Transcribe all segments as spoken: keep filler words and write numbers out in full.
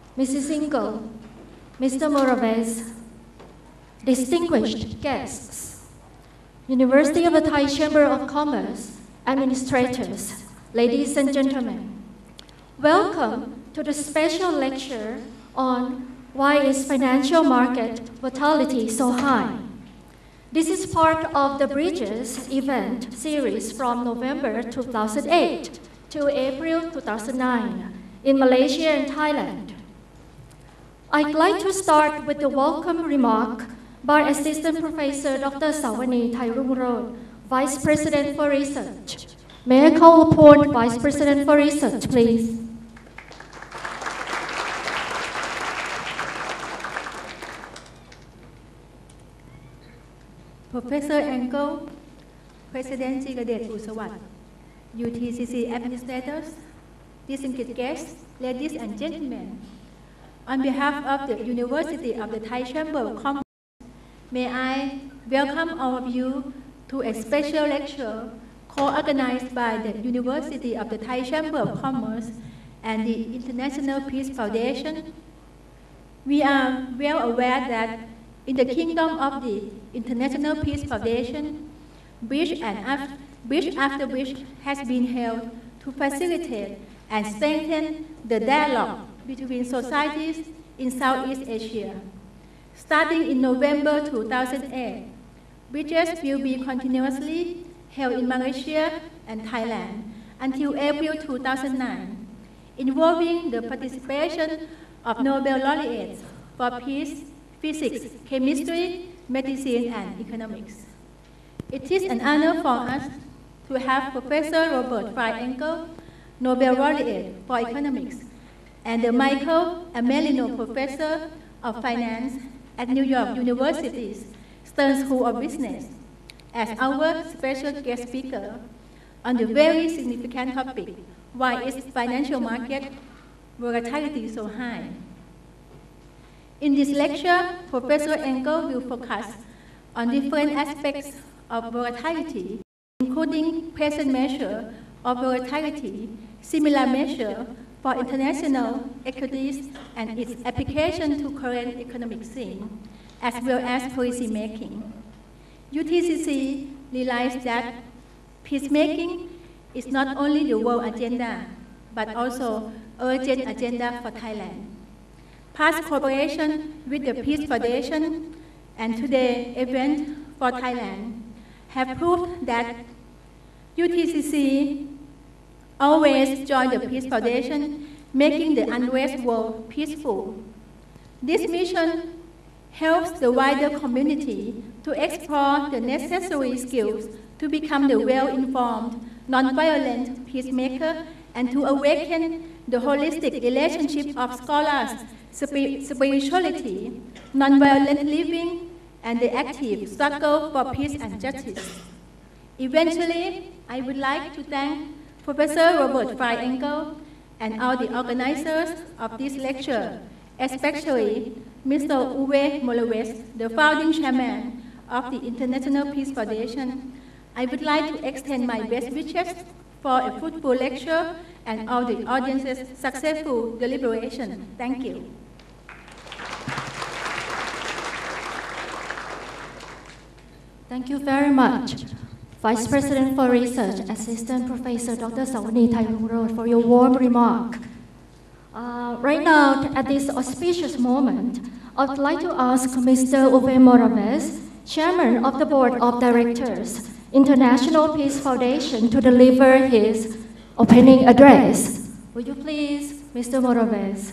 Missus Engle, Mister Morawetz, distinguished guests, University of the Thai Chamber of Commerce, administrators, ladies and gentlemen, welcome to the special lecture on why is financial market volatility so high. This is part of the Bridges event series from November two thousand eight to April two thousand nine in Malaysia and Thailand. I'd like to start with the welcome remark by Assistant Professor Doctor Sawani Thairungrod, Vice President for Research. May I call upon Vice President for Research, please? Professor Engle, President Jigadet Usawat, U T C C administrators, distinguished guests, ladies and gentlemen, on behalf of the University of the Thai Chamber of Commerce, may I welcome all of you to a special lecture co-organized by the University of the Thai Chamber of Commerce and the International Peace Foundation. We are well aware that in the kingdom of the International Peace Foundation, bridge, and after, bridge after bridge has been held to facilitate and strengthen the dialogue between societies in Southeast Asia. Starting in November two thousand eight, bridges will be continuously held in Malaysia and Thailand until April two thousand nine, involving the participation of Nobel laureates for peace, physics, chemistry, medicine, and economics. It is an honor for us to have Professor Robert Engle, Nobel laureate for economics, and the Michael Amelino Professor of Finance at New York University's Stern School of Business, as our special guest speaker on the very significant topic, why is financial market volatility so high? In this lecture, Professor Engle will focus on different aspects of volatility, including present measure of volatility, similar measure for international equities, and its application to current economic scene, as well as policy making. U T C C realized that peacemaking is not only the world agenda, but also urgent agenda for Thailand. Past cooperation with the Peace Foundation and today's event for Thailand have proved that U T C C always join the Peace Foundation, making the unrest world peaceful. This mission helps the wider community to explore the necessary skills to become the well-informed, non-violent peacemaker and to awaken the holistic relationship of scholars, spirituality, non-violent living, and the active struggle for peace and justice. Eventually, I would like to thank Professor Robert Engle and all the organizers of this lecture, especially Mister Uwe Morawetz, the founding chairman of the International Peace Foundation. I would like to extend my best wishes for a fruitful lecture and all the audience's successful deliberation. Thank you. Thank you very much, Vice President for Research, Assistant Professor Doctor Sawani Thairungrod, for your warm remark. Uh, right now, at this auspicious moment, I would like to ask Mister Uwe Morawetz, Chairman of the Board of Directors, International Peace Foundation, to deliver his opening address. Will you please, Mister Morawetz?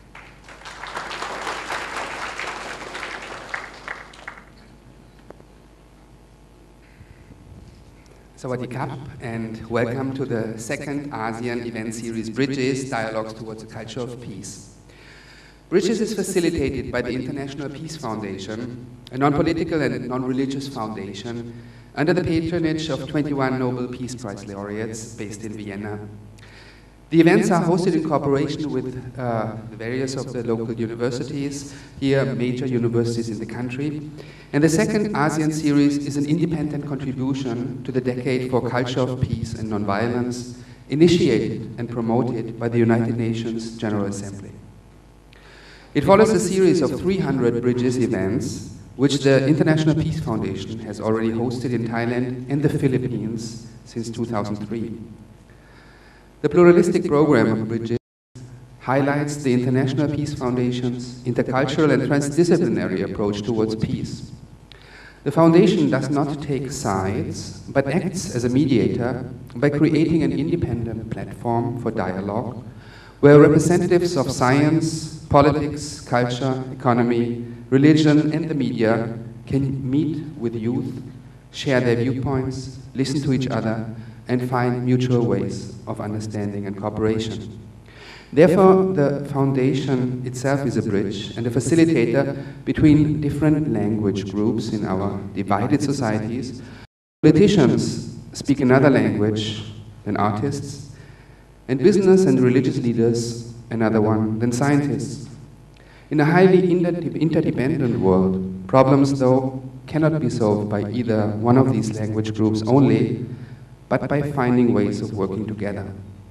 Sawadee Krap, and welcome to the second ASEAN event series, Bridges, Dialogues Towards a Culture of Peace. Bridges is facilitated by the International Peace Foundation, a non-political and non-religious foundation under the patronage of twenty-one Nobel Peace Prize laureates based in Vienna. The events are hosted in cooperation with uh, the various of the local universities, here major universities in the country. And the second ASEAN series is an independent contribution to the Decade for Culture of Peace and Nonviolence, initiated and promoted by the United Nations General Assembly. It follows a series of three hundred Bridges events, which the International Peace Foundation has already hosted in Thailand and the Philippines since two thousand three. The pluralistic program of Bridges highlights the International Peace Foundation's intercultural and transdisciplinary approach towards peace. The Foundation does not take sides, but acts as a mediator by creating an independent platform for dialogue where representatives of science, politics, culture, economy, religion, and the media can meet with youth, share their viewpoints, listen to each other, and find mutual ways of understanding and cooperation. Therefore, the Foundation itself is a bridge and a facilitator between different language groups in our divided societies. Politicians speak another language than artists, and business and religious leaders another one than scientists. In a highly interdependent world, problems, though, cannot be solved by either one of these language groups only, but by finding ways of working together.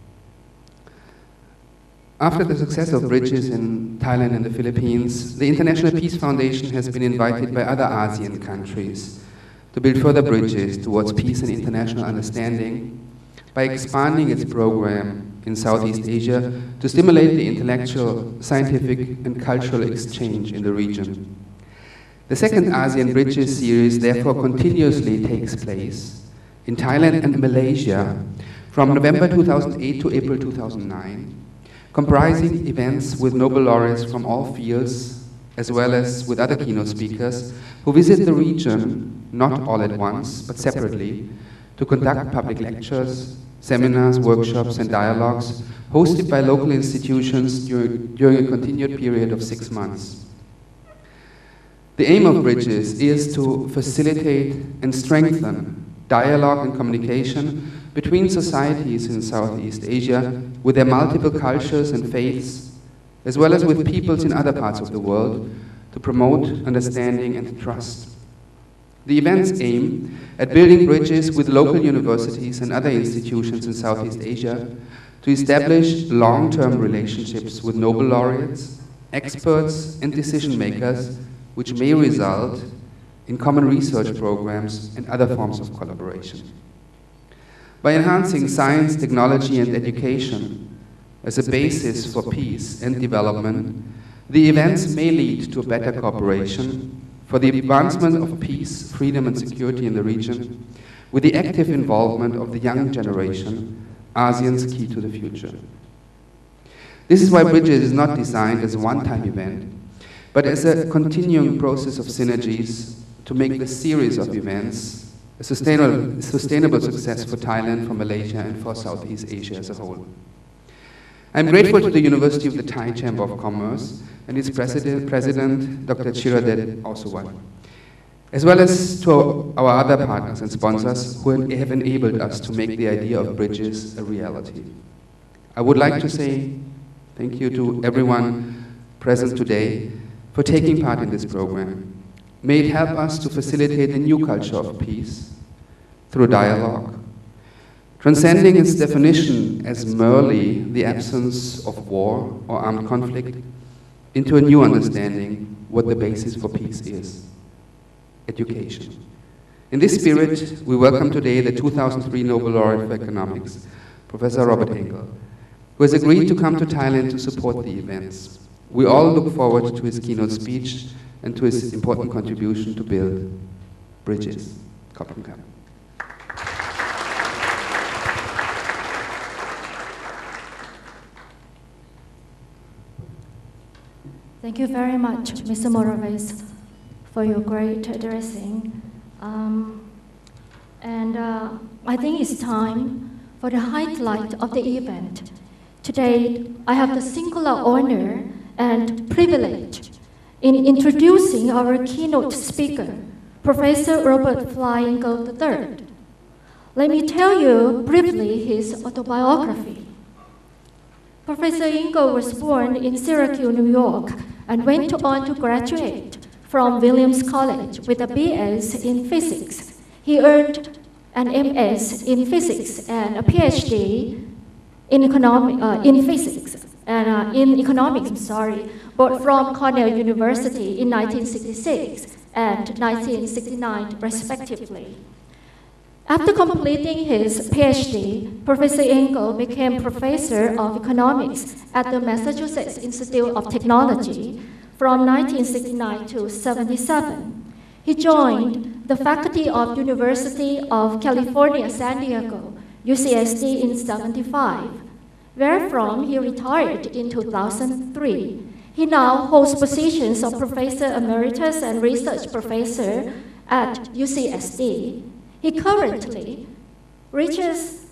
After the success of Bridges in Thailand and the Philippines, the International Peace Foundation has been invited by other ASEAN countries to build further bridges towards peace and international understanding by expanding its program in Southeast Asia to stimulate the intellectual, scientific, and cultural exchange in the region. The second ASEAN Bridges series therefore continuously takes place in Thailand and Malaysia from November two thousand eight to April two thousand nine, comprising events with Nobel laureates from all fields, as well as with other keynote speakers who visit the region, not all at once, but separately, to conduct public lectures, seminars, workshops, and dialogues hosted by local institutions during, during a continued period of six months. The aim of Bridges is to facilitate and strengthen dialogue and communication between societies in Southeast Asia with their multiple cultures and faiths, as well as with peoples in other parts of the world, to promote understanding and trust. The events aim at building bridges with local universities and other institutions in Southeast Asia to establish long-term relationships with Nobel laureates, experts, and decision makers, which may result in common research programs and other forms of collaboration. By enhancing science, technology, and education as a basis for peace and development, the events may lead to a better cooperation for the advancement of peace, freedom, and security in the region, with the active involvement of the young generation, ASEAN's key to the future. This is why Bridges is not designed as a one-time event, but as a continuing process of synergies to make the series of events a sustainable, sustainable success for Thailand, for Malaysia, and for Southeast Asia as a whole. I'm grateful to the University of the Thai Chamber of Commerce and its president, president Doctor Chiradet Ausawat, as well as to our other partners and sponsors who have enabled us to make the idea of Bridges a reality. I would like to say thank you to everyone present today for taking part in this program. May it help us to facilitate a new culture of peace through dialogue, transcending its definition as merely the absence of war or armed conflict into a new understanding what the basis for peace is: education. In this spirit, we welcome today the two thousand three Nobel laureate for economics, Professor Robert Engle, who has agreed to come to Thailand to support the events. We all look forward to his keynote speech and to his important contribution to build bridges. Khop khun krab. Thank you very much, Mister Morawetz, for your great addressing. Um, and uh, I think it's time for the highlight of the event. Today, I have the singular honor and privilege in introducing our keynote speaker, Professor Robert Fly Engle the third. Let me tell you briefly his autobiography. Professor Engle was born in Syracuse, New York, and went on to graduate from Williams College with a B S in physics. He earned an M S in physics and a P H D in, economic, uh, in physics and uh, in economics, I'm sorry, both from Cornell University in nineteen sixty-six and nineteen sixty-nine, respectively. After completing his PhD, Professor Engle became professor of economics at the Massachusetts Institute of Technology from nineteen sixty-nine to seventy-seven. He joined the faculty of University of California, San Diego, U C S D in seventy-five, wherefrom he retired in two thousand three. He now holds positions of Professor Emeritus and Research Professor at U C S D. He currently reaches,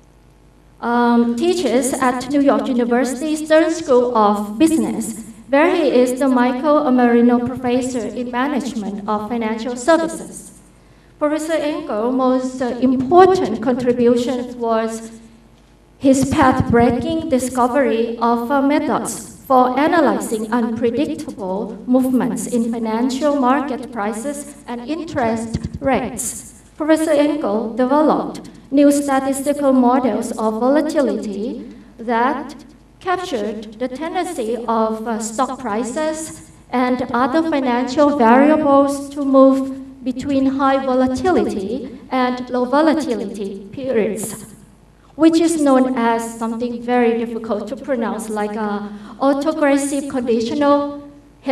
um, teaches at New York University Stern School of Business, where he is the Michael Amarino Professor in Management of Financial Services. Professor Engle's most uh, important contribution was his path-breaking discovery of uh, methods for analyzing unpredictable movements in financial market prices and interest rates. Professor Engle developed new statistical models of volatility that captured the tendency of uh, stock prices and other financial variables to move between high volatility and low volatility periods, which is known as something very difficult to pronounce, like uh, autogressive conditional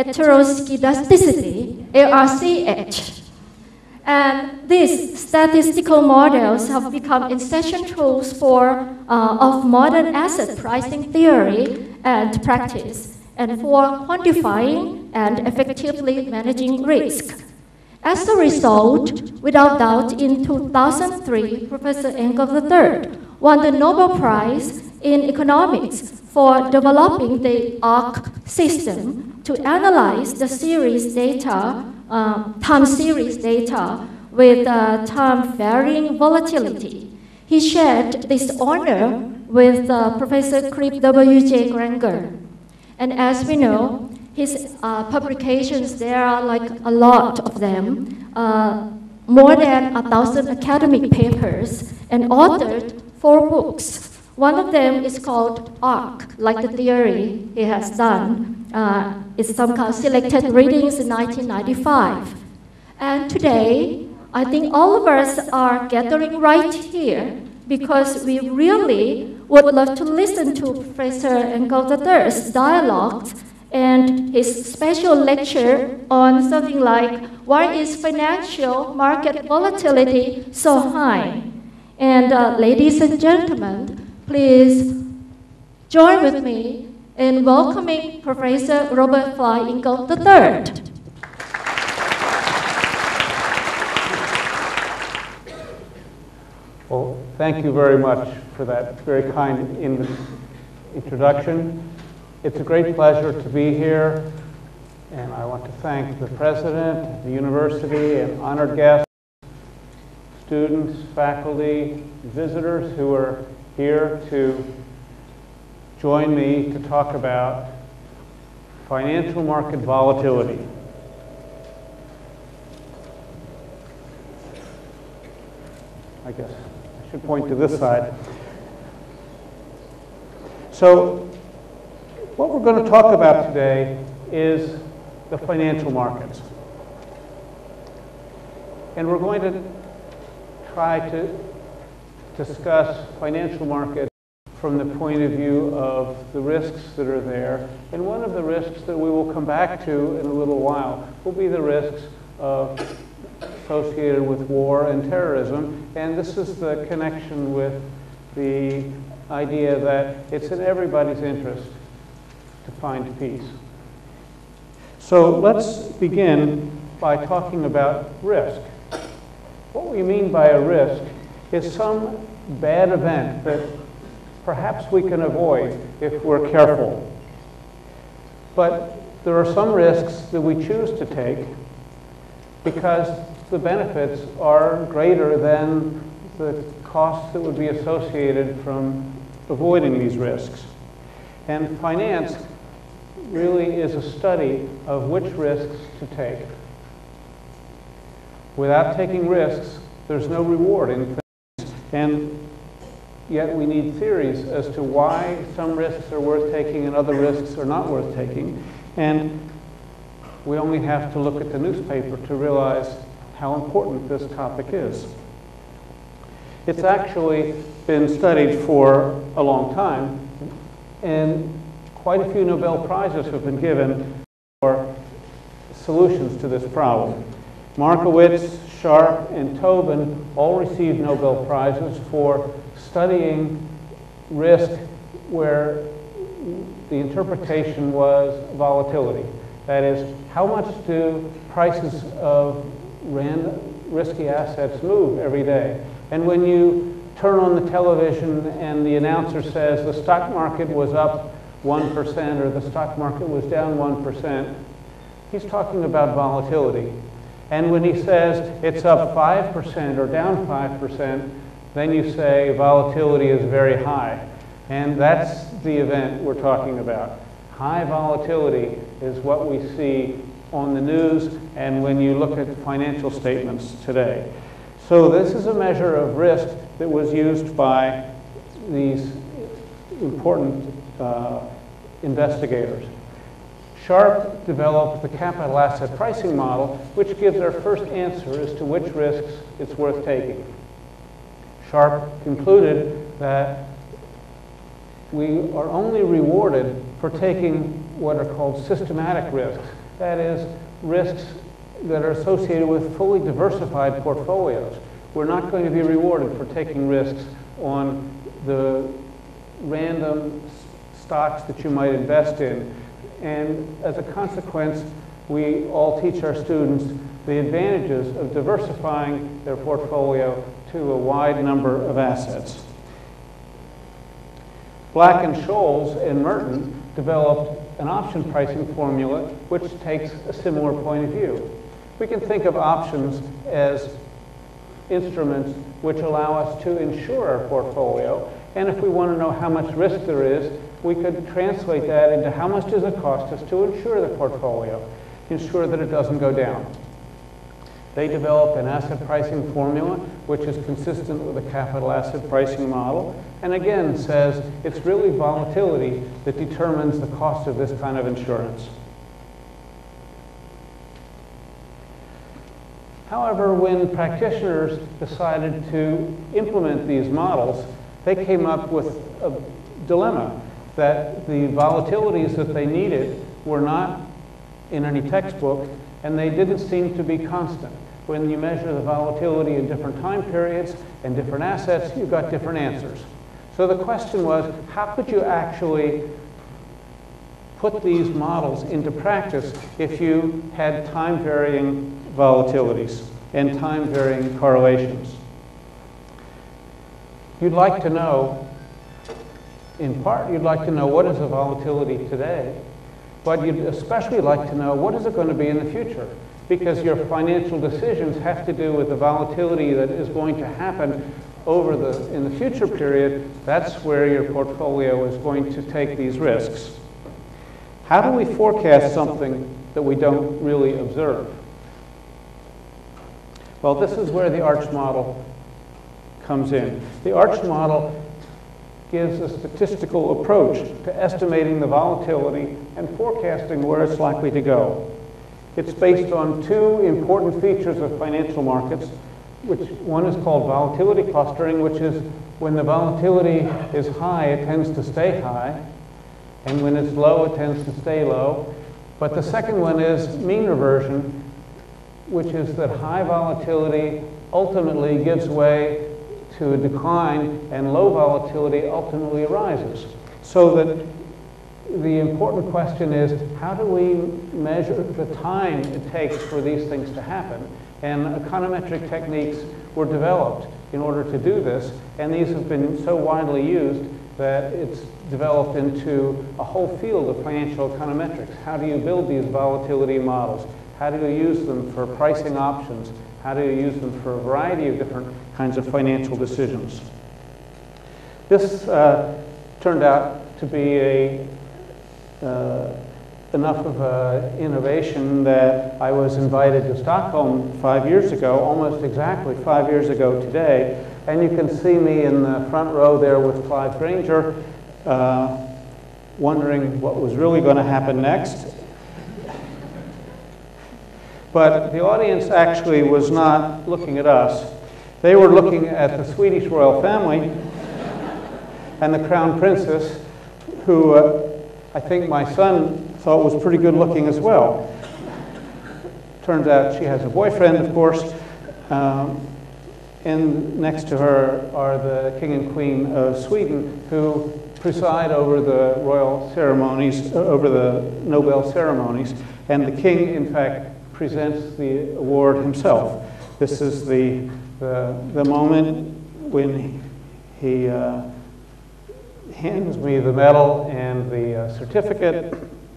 heteroscedasticity, A R C H. And these statistical models have become essential tools for, uh, of modern asset pricing theory and practice, and for quantifying and effectively managing risk. As a result, without doubt, in two thousand three, Professor Engle the third won the Nobel Prize in Economics for developing the ARC system to analyze the series data, um, time series data with uh, time varying volatility. He shared this honor with uh, Professor Crip W J Granger. And as we know, his uh, publications, there are like a lot of them, uh, more than a thousand academic papers, and authored four books. One of them is called ARC, like the theory he has done. Uh, it's some kind of selected readings in nineteen ninety-five. And today, I think all of us are gathering right here because we really would love to listen to Professor Engle the third's dialogues and his special lecture on something like, why is financial market volatility so high? And uh, ladies and gentlemen, please join with me in welcoming Professor Robert Fly Engle the third. Well, thank you very much for that very kind in introduction. It's a great pleasure to be here, and I want to thank the president, the university, and honored guests, students, faculty, visitors who are here to join me to talk about financial market volatility. I guess I should point to this side. So, what we're going to talk about today is the financial markets. And we're going to try to discuss financial markets from the point of view of the risks that are there. And one of the risks that we will come back to in a little while will be the risks of associated with war and terrorism. And this is the connection with the idea that it's in everybody's interest to find peace. So let's begin by talking about risk. What we mean by a risk is some bad event that perhaps we can avoid if we're careful. But there are some risks that we choose to take because the benefits are greater than the costs that would be associated from avoiding these risks. And finance really is a study of which risks to take. Without taking risks, there's no reward in finance. And yet we need theories as to why some risks are worth taking and other risks are not worth taking. And we only have to look at the newspaper to realize how important this topic is. It's actually been studied for a long time, and quite a few Nobel Prizes have been given for solutions to this problem. Markowitz, Sharp, and Tobin all received Nobel Prizes for studying risk where the interpretation was volatility. That is, how much do prices of random risky assets move every day? And when you turn on the television and the announcer says the stock market was up one percent or the stock market was down one percent, he's talking about volatility. And when he says it's up five percent or down five percent, then you say volatility is very high. And that's the event we're talking about. High volatility is what we see on the news and when you look at financial statements today. So this is a measure of risk that was used by these important uh, investigators. Sharp developed the capital asset pricing model, which gives our first answer as to which risks it's worth taking. Sharp concluded that we are only rewarded for taking what are called systematic risks. That is, risks that are associated with fully diversified portfolios. We're not going to be rewarded for taking risks on the random stocks that you might invest in. And as a consequence, we all teach our students the advantages of diversifying their portfolio to a wide number of assets. Black and Scholes and Merton developed an option pricing formula which takes a similar point of view. We can think of options as instruments which allow us to insure our portfolio, and if we want to know how much risk there is, we could translate that into how much does it cost us to insure the portfolio, ensure that it doesn't go down. They developed an asset pricing formula which is consistent with the capital asset pricing model, and again says it's really volatility that determines the cost of this kind of insurance. However, when practitioners decided to implement these models, they came up with a dilemma that the volatilities that they needed were not in any textbook, and they didn't seem to be constant. When you measure the volatility in different time periods and different assets, you've got different answers. So the question was, how could you actually put these models into practice if you had time-varying volatilities and time-varying correlations? You'd like to know, in part, you'd like to know what is the volatility today, but you'd especially like to know what is it going to be in the future, because your financial decisions have to do with the volatility that is going to happen over the, in the future period. That's where your portfolio is going to take these risks. How do we forecast something that we don't really observe? Well, this is where the ARCH model comes in. The ARCH model gives a statistical approach to estimating the volatility and forecasting where it's likely to go. It's based on two important features of financial markets, which one is called volatility clustering, which is when the volatility is high, it tends to stay high, and when it's low, it tends to stay low. But the second one is mean reversion, which is that high volatility ultimately gives way to a decline, and low volatility ultimately rises. So that the important question is, how do we measure the time it takes for these things to happen? And econometric techniques were developed in order to do this, and these have been so widely used that it's developed into a whole field of financial econometrics. How do you build these volatility models? How do you use them for pricing options? How do you use them for a variety of different kinds of financial decisions? This uh, turned out to be a, uh, enough of an innovation that I was invited to Stockholm five years ago, almost exactly five years ago today, And you can see me in the front row there with Clive Granger, uh, wondering what was really going to happen next. But the audience actually was not looking at us. They were looking at the Swedish royal family and the crown princess, who uh, I think my son thought was pretty good looking as well. Turns out she has a boyfriend, of course. Um, and next to her are the King and Queen of Sweden, who preside over the royal ceremonies, over the Nobel ceremonies. And the king, in fact, presents the award himself. This is the, the, the moment when he uh, hands me the medal and the uh, certificate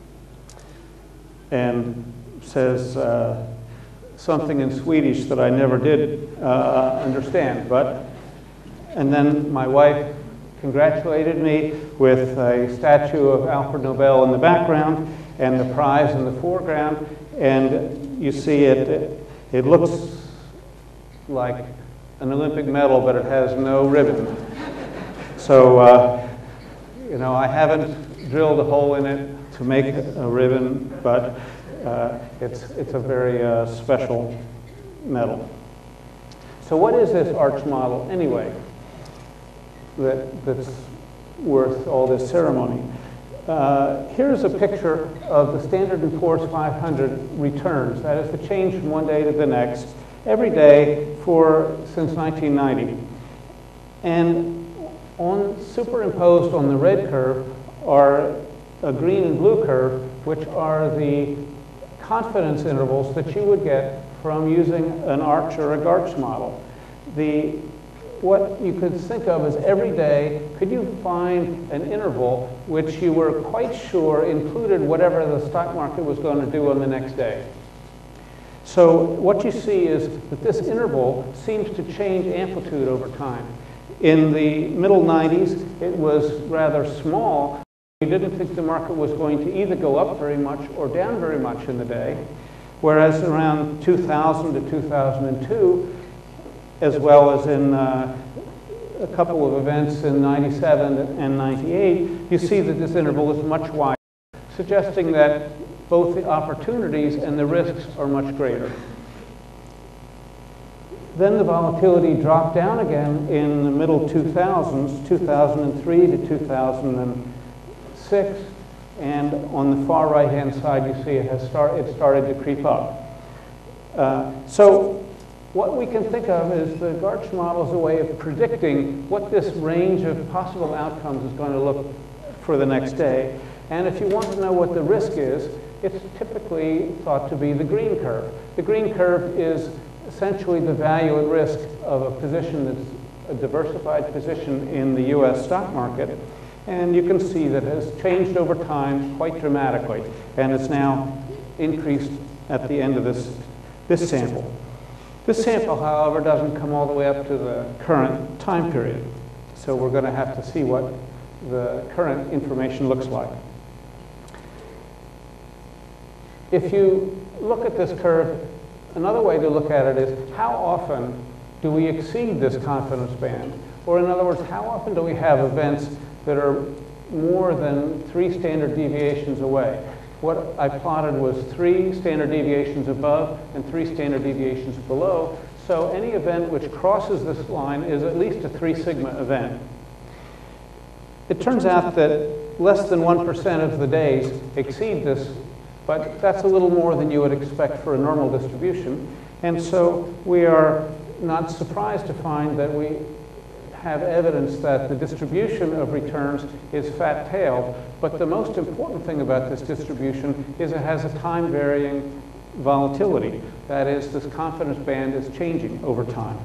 and says uh, something in Swedish that I never did uh, understand. But, and then my wife congratulated me with a statue of Alfred Nobel in the background and the prize in the foreground. And you see it, it, it looks like an Olympic medal, but it has no ribbon. So, uh, you know, I haven't drilled a hole in it to make a ribbon, but uh, it's, it's a very uh, special medal. So what is this arch model anyway that, that's worth all this ceremony? Uh, here's a picture of the Standard and Poor's five hundred returns. That is the change from one day to the next, every day for since nineteen ninety. And on, superimposed on the red curve are a green and blue curve, which are the confidence intervals that you would get from using an arch or a Garch model. The What you could think of as every day, could you find an interval which you were quite sure included whatever the stock market was going to do on the next day? So what you see is that this interval seems to change amplitude over time. In the middle nineties, it was rather small. You didn't think the market was going to either go up very much or down very much in the day, whereas around two thousand to two thousand two, as well as in uh, a couple of events in ninety-seven and ninety-eight, you see that this interval is much wider, suggesting that both the opportunities and the risks are much greater. Then the volatility dropped down again in the middle two thousands, two thousand three to two thousand six, and on the far right-hand side you see it has start, it started to creep up. Uh, so what we can think of is the Garch model is a way of predicting what this range of possible outcomes is going to look for the next day. And if you want to know what the risk is, it's typically thought to be the green curve. The green curve is essentially the value at risk of a position that's a diversified position in the U S stock market. And you can see that it has changed over time quite dramatically. And it's now increased at the end of this, this sample. This sample, however, doesn't come all the way up to the current time period. So we're going to have to see what the current information looks like. If you look at this curve, another way to look at it is how often do we exceed this confidence band? Or in other words, how often do we have events that are more than three standard deviations away? What I plotted was three standard deviations above and three standard deviations below. So any event which crosses this line is at least a three sigma event. It turns out that less than one percent of the days exceed this, but that's a little more than you would expect for a normal distribution. And so we are not surprised to find that we have evidence that the distribution of returns is fat-tailed, but the most important thing about this distribution is it has a time-varying volatility. That is, this confidence band is changing over time.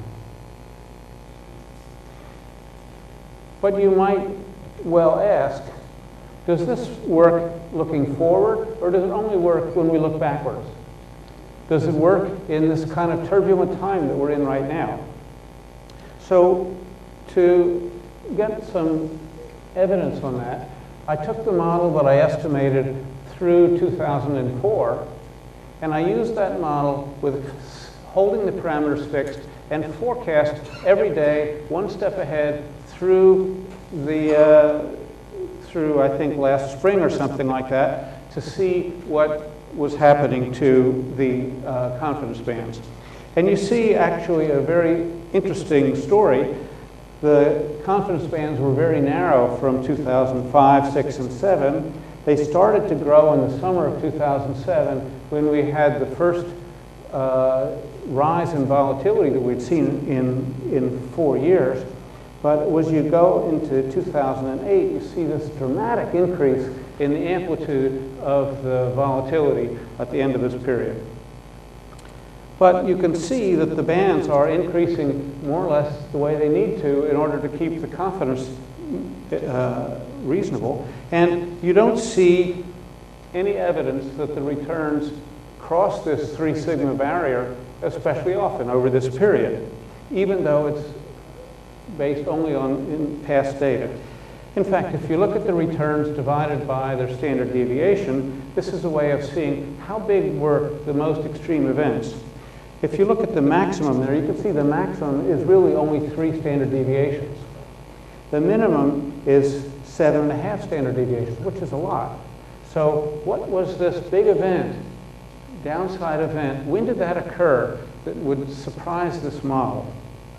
But you might well ask, does this work looking forward, or does it only work when we look backwards? Does it work in this kind of turbulent time that we're in right now? So, to get some evidence on that, I took the model that I estimated through two thousand four, and I used that model with holding the parameters fixed, and forecast every day, one step ahead through the, uh, through I think last spring or something like that, to see what was happening to the uh, confidence bands. And you see actually a very interesting story. The confidence bands were very narrow from two thousand five, six, and seven. They started to grow in the summer of two thousand seven when we had the first uh, rise in volatility that we'd seen in, in four years. But as you go into two thousand eight, you see this dramatic increase in the amplitude of the volatility at the end of this period. But you can see that the bands are increasing more or less the way they need to in order to keep the confidence uh, reasonable. And you don't see any evidence that the returns cross this three sigma barrier especially often over this period, even though it's based only on in past data. In fact, if you look at the returns divided by their standard deviation, this is a way of seeing how big were the most extreme events. If you look at the maximum there, you can see the maximum is really only three standard deviations. The minimum is seven and a half standard deviations, which is a lot. So what was this big event, downside event? When did that occur that would surprise this model?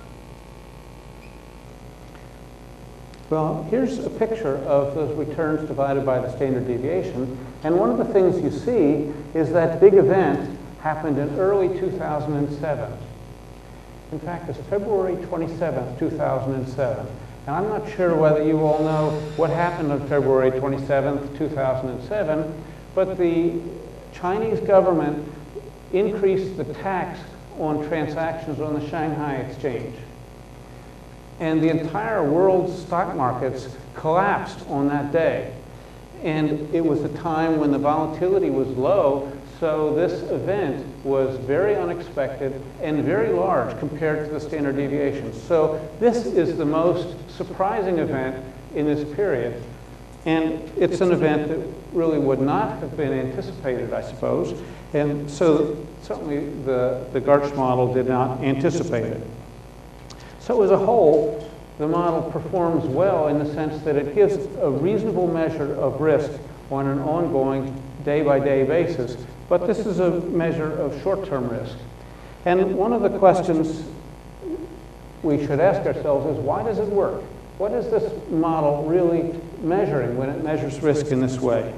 Well, here's a picture of those returns divided by the standard deviation. And one of the things you see is that big event happened in early two thousand seven. In fact, it's February twenty-seventh, two thousand seven. And I'm not sure whether you all know what happened on February twenty-seventh, two thousand seven, but the Chinese government increased the tax on transactions on the Shanghai exchange. And the entire world's stock markets collapsed on that day. And it was a time when the volatility was low, so this event was very unexpected and very large compared to the standard deviations. So this is the most surprising event in this period. And it's an event that really would not have been anticipated, I suppose. And so certainly the, the Garch model did not anticipate it. So as a whole, the model performs well in the sense that it gives a reasonable measure of risk on an ongoing day-by-day basis. But this is a measure of short-term risk. And one of the questions we should ask ourselves is, why does it work? What is this model really measuring when it measures risk in this way?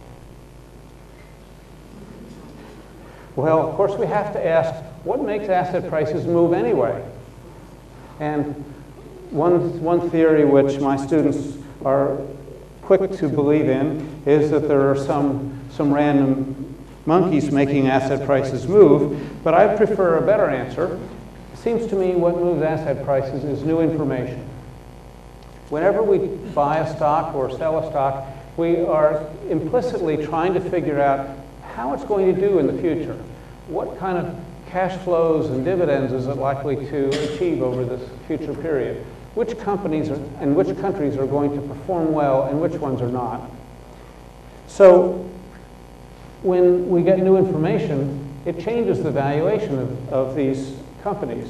Well, of course, we have to ask, what makes asset prices move anyway? And one, one theory which my students are quick to believe in is that there are some, some random monkeys making asset prices move, but I prefer a better answer. It seems to me what moves asset prices is new information. Whenever we buy a stock or sell a stock, we are implicitly trying to figure out how it's going to do in the future. What kind of cash flows and dividends is it likely to achieve over this future period? Which companies are, and which countries are going to perform well and which ones are not? So when we get new information, it changes the valuation of, of these companies.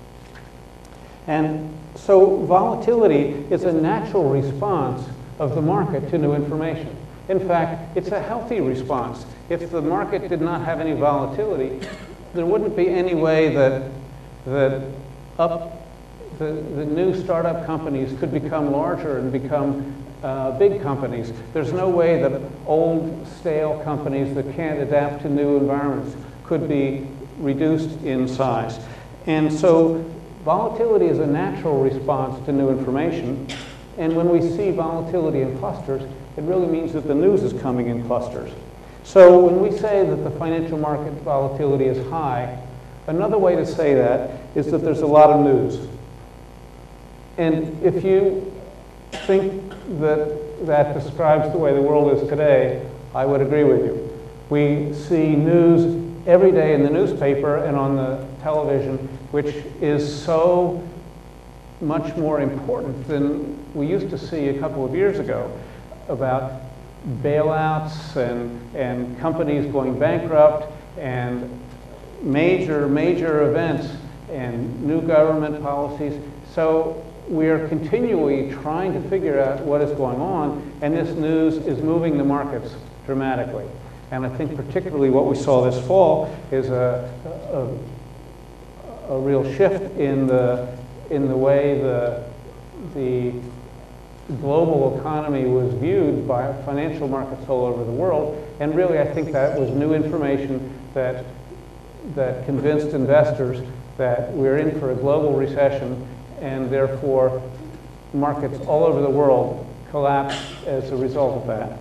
And so volatility is a natural response of the market to new information. In fact, it's a healthy response. If the market did not have any volatility, there wouldn't be any way that, that up, the, the new startup companies could become larger and become uh, big companies. There's no way that old, stale companies that can't adapt to new environments could be reduced in size. And so volatility is a natural response to new information. And when we see volatility in clusters, it really means that the news is coming in clusters. So when we say that the financial market volatility is high, another way to say that is that there's a lot of news. And if you think that that describes the way the world is today, I would agree with you. We see news every day in the newspaper and on the television, which is so much more important than we used to see a couple of years ago, about bailouts and, and companies going bankrupt and major, major events and new government policies. So we are continually trying to figure out what is going on, and this news is moving the markets dramatically. And I think particularly what we saw this fall is a, a, a real shift in the, in the way the, the global economy was viewed by financial markets all over the world. And really, I think that was new information that, that convinced investors that we're in for a global recession, and therefore markets all over the world collapsed as a result of that.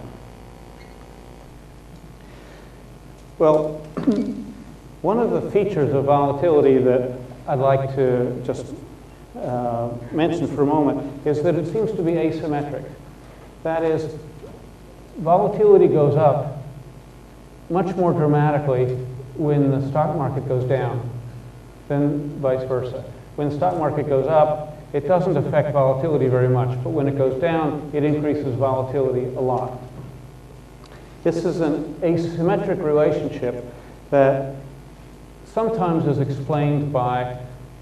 Well, one of the features of volatility that I'd like to just uh, mention for a moment is that it seems to be asymmetric. That is, volatility goes up much more dramatically when the stock market goes down than vice versa. When the stock market goes up, it doesn't affect volatility very much, but when it goes down, it increases volatility a lot. This is an asymmetric relationship that sometimes is explained by,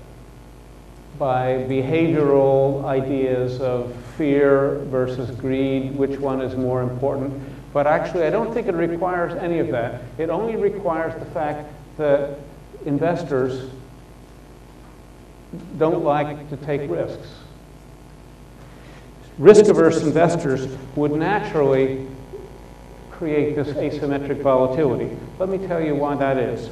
by behavioral ideas of fear versus greed, which one is more important. But actually, I don't think it requires any of that. It only requires the fact that investors don't like to take risks. Risk-averse investors would naturally create this asymmetric volatility. Let me tell you why that is.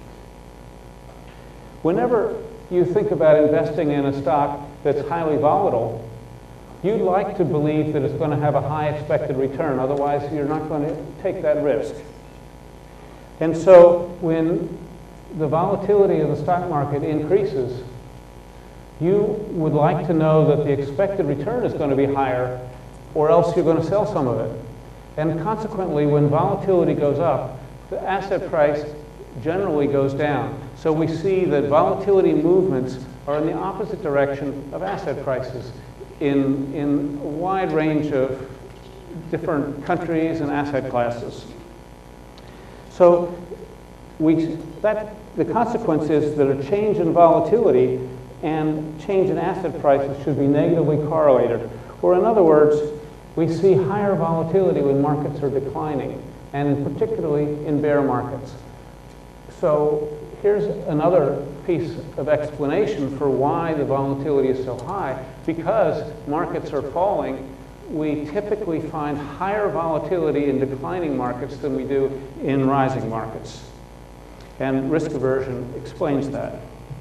Whenever you think about investing in a stock that's highly volatile, you'd like to believe that it's going to have a high expected return. Otherwise, you're not going to take that risk. And so when the volatility of the stock market increases, you would like to know that the expected return is going to be higher, or else you're going to sell some of it. And consequently, when volatility goes up, the asset price generally goes down. So we see that volatility movements are in the opposite direction of asset prices in, in a wide range of different countries and asset classes. So we, that, the consequence is that a change in volatility and change in asset prices should be negatively correlated. Or in other words, we see higher volatility when markets are declining, and particularly in bear markets. So here's another piece of explanation for why the volatility is so high. Because markets are falling, we typically find higher volatility in declining markets than we do in rising markets. And risk aversion explains that.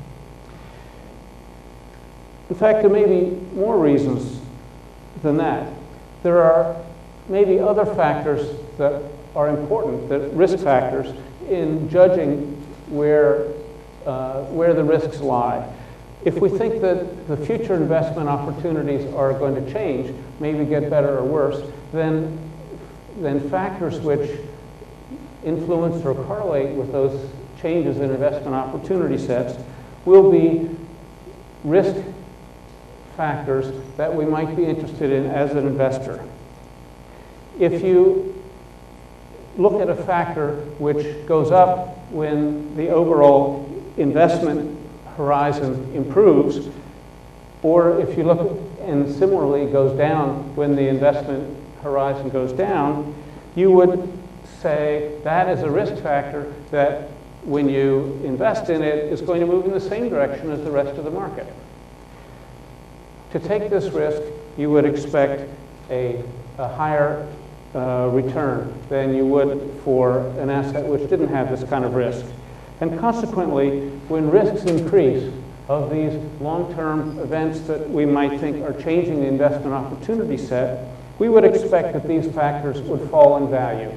In fact, there may be more reasons than that. There are maybe other factors that are important, that risk factors, in judging where, uh, where the risks lie. If we think that the future investment opportunities are going to change, maybe get better or worse, then, then factors which influence or correlate with those changes in investment opportunity sets will be risk factors that we might be interested in as an investor. If you look at a factor which goes up when the overall investment horizon improves, or if you look and similarly goes down when the investment horizon goes down, you would say that is a risk factor that when you invest in it is going to move in the same direction as the rest of the market. To take this risk, you would expect a, a higher uh, return than you would for an asset which didn't have this kind of risk. And consequently, when risks increase of these long-term events that we might think are changing the investment opportunity set, we would expect that these factors would fall in value.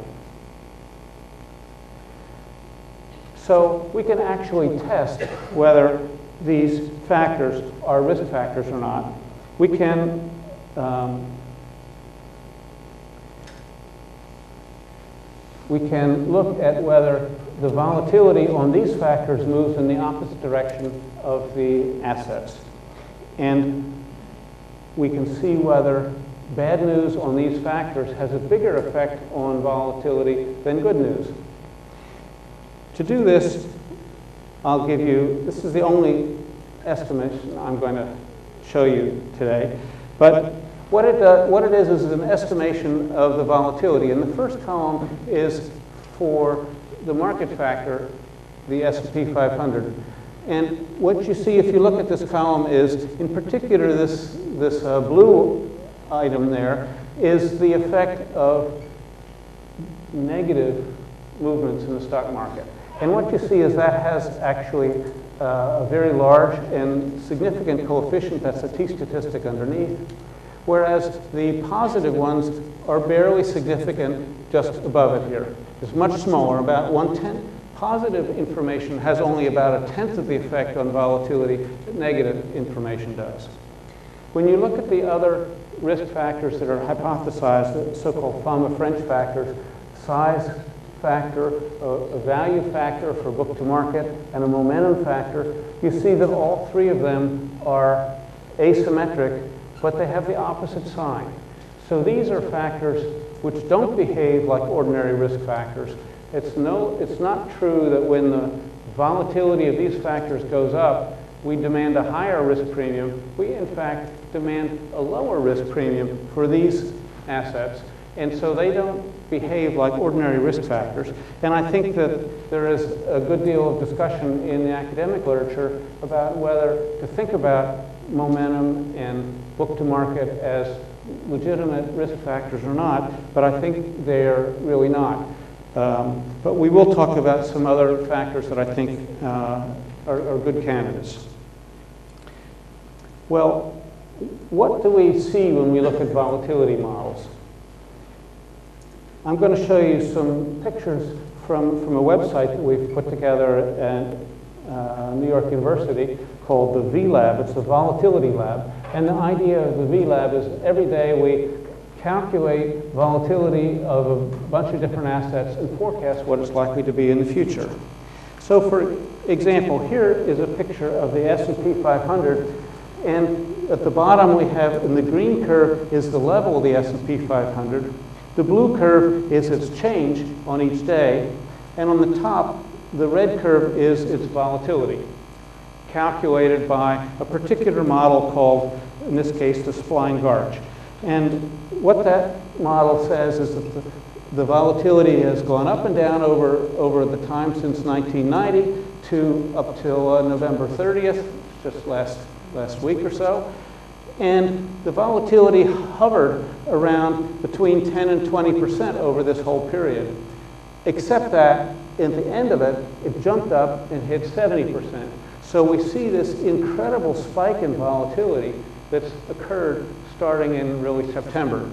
So we can actually test whether these factors are risk factors or not. We can um, we can look at whether the volatility on these factors moves in the opposite direction of the assets. And we can see whether bad news on these factors has a bigger effect on volatility than good news. To do this, I'll give you, this is the only estimation I'm going to show you today. But what it, uh, what it is is an estimation of the volatility. And the first column is for the market factor, the S and P five hundred. And what you see if you look at this column is, in particular, this, this uh, blue item there is the effect of negative movements in the stock market. And what you see is that has actually uh, a very large and significant coefficient, that's a t-statistic underneath, whereas the positive ones are barely significant just above it here. It's much smaller, about one-tenth. Positive information has only about a tenth of the effect on volatility that negative information does. When you look at the other risk factors that are hypothesized, the so-called Fama-French factors, size factor, a, a value factor for book to market, and a momentum factor, you see that all three of them are asymmetric, but they have the opposite sign. So these are factors which don't behave like ordinary risk factors. It's, no, it's not true that when the volatility of these factors goes up, we demand a higher risk premium. We, in fact, demand a lower risk premium for these assets. And so they don't behave like ordinary risk factors. And I think that there is a good deal of discussion in the academic literature about whether to think about momentum and book to market as legitimate risk factors or not, but I think they're really not. Um, but we will talk about some other factors that I think uh, are, are good candidates. Well, what do we see when we look at volatility models? I'm going to show you some pictures from, from a website that we've put together at uh, New York University called the V Lab. It's the Volatility Lab. And the idea of the V Lab is every day we calculate volatility of a bunch of different assets and forecast what it's likely to be in the future. So for example, here is a picture of the S and P five hundred, and at the bottom we have, in the green curve, is the level of the S and P five hundred. The blue curve is its change on each day, and on the top, the red curve is its volatility, calculated by a particular model called, in this case, the Spline-Garch. And what that model says is that the, the volatility has gone up and down over, over the time since nineteen ninety to up till uh, November thirtieth, just last, last week or so. And the volatility hovered around between ten and twenty percent over this whole period, except that at the end of it, it jumped up and hit seventy percent. So we see this incredible spike in volatility that's occurred starting in really September.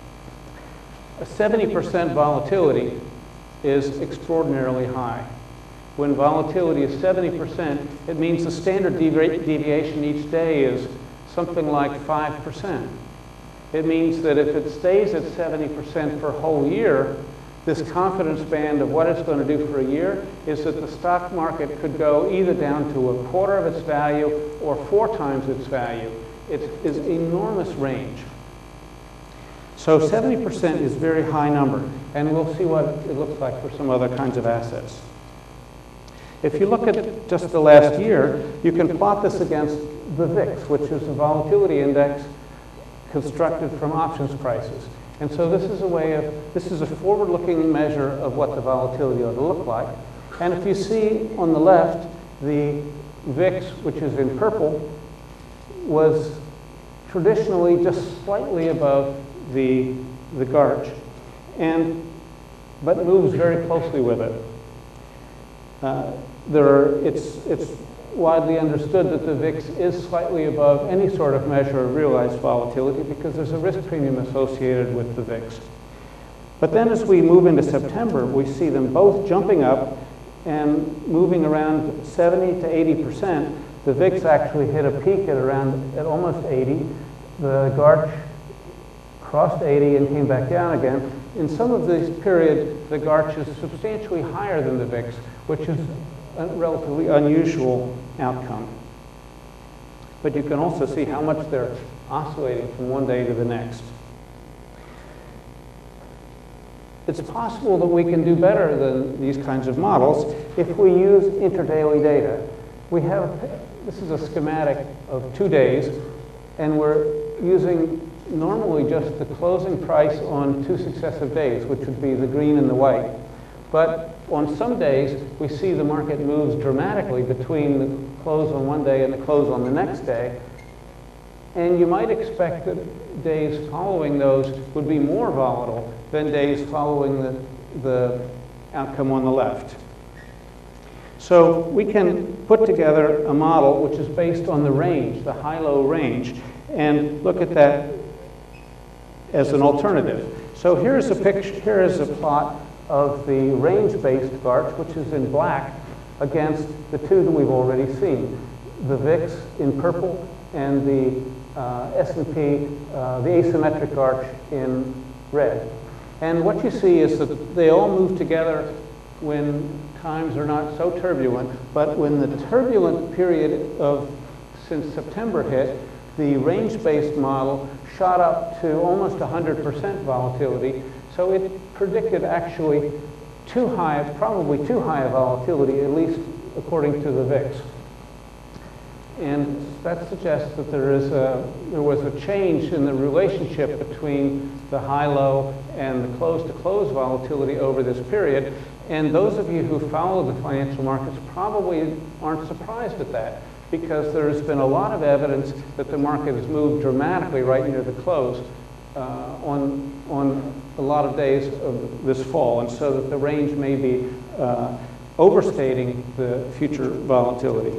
A seventy percent volatility is extraordinarily high. When volatility is seventy percent, it means the standard devi- deviation each day is something like five percent. It means that if it stays at seventy percent for a whole year, this confidence band of what it's going to do for a year is that the stock market could go either down to a quarter of its value or four times its value. It is an enormous range. So seventy percent is a very high number, and we'll see what it looks like for some other kinds of assets. If you look at just the last year, you can plot this against the V I X, which is a volatility index constructed from options prices. And so this is a way of, this is a forward-looking measure of what the volatility ought to look like. And if you see on the left, the V I X, which is in purple, was traditionally just slightly above the, the Garch, and, but moves very closely with it. Uh, there are, it's, it's widely understood that the V I X is slightly above any sort of measure of realized volatility because there's a risk premium associated with the V I X. But then as we move into September, we see them both jumping up and moving around seventy to eighty percent. The V I X actually hit a peak at around, at almost eighty. The Garch crossed eighty and came back down again. In some of these periods, the Garch is substantially higher than the V I X, which is a relatively unusual outcome. But you can also see how much they're oscillating from one day to the next. it's possible that we can do better than these kinds of models if we use interdaily data. We have, this is a schematic of two days, and we're using normally just the closing price on two successive days, which would be the green and the white. But on some days, we see the market moves dramatically between the close on one day and the close on the next day. And you might expect that days following those would be more volatile than days following the, the outcome on the left. So we can put together a model which is based on the range, the high-low range, and look at that as an alternative. So here's a picture, here is a plot of the range-based G A R C, which is in black, against the two that we've already seen, the V I X in purple and the uh, S and P, uh, the asymmetric G A R C in red. And what you see is that they all move together when times are not so turbulent, but when the turbulent period of since September hit, the range-based model shot up to almost one hundred percent volatility. So it predicted actually too high, probably too high a volatility, at least according to the V I X. And that suggests that there is a, there was a change in the relationship between the high-low and the close-to-close volatility over this period. And those of you who follow the financial markets probably aren't surprised at that, because there's been a lot of evidence that the market has moved dramatically right near the close uh, on, on a lot of days of this fall, and so that the range may be uh, overstating the future volatility.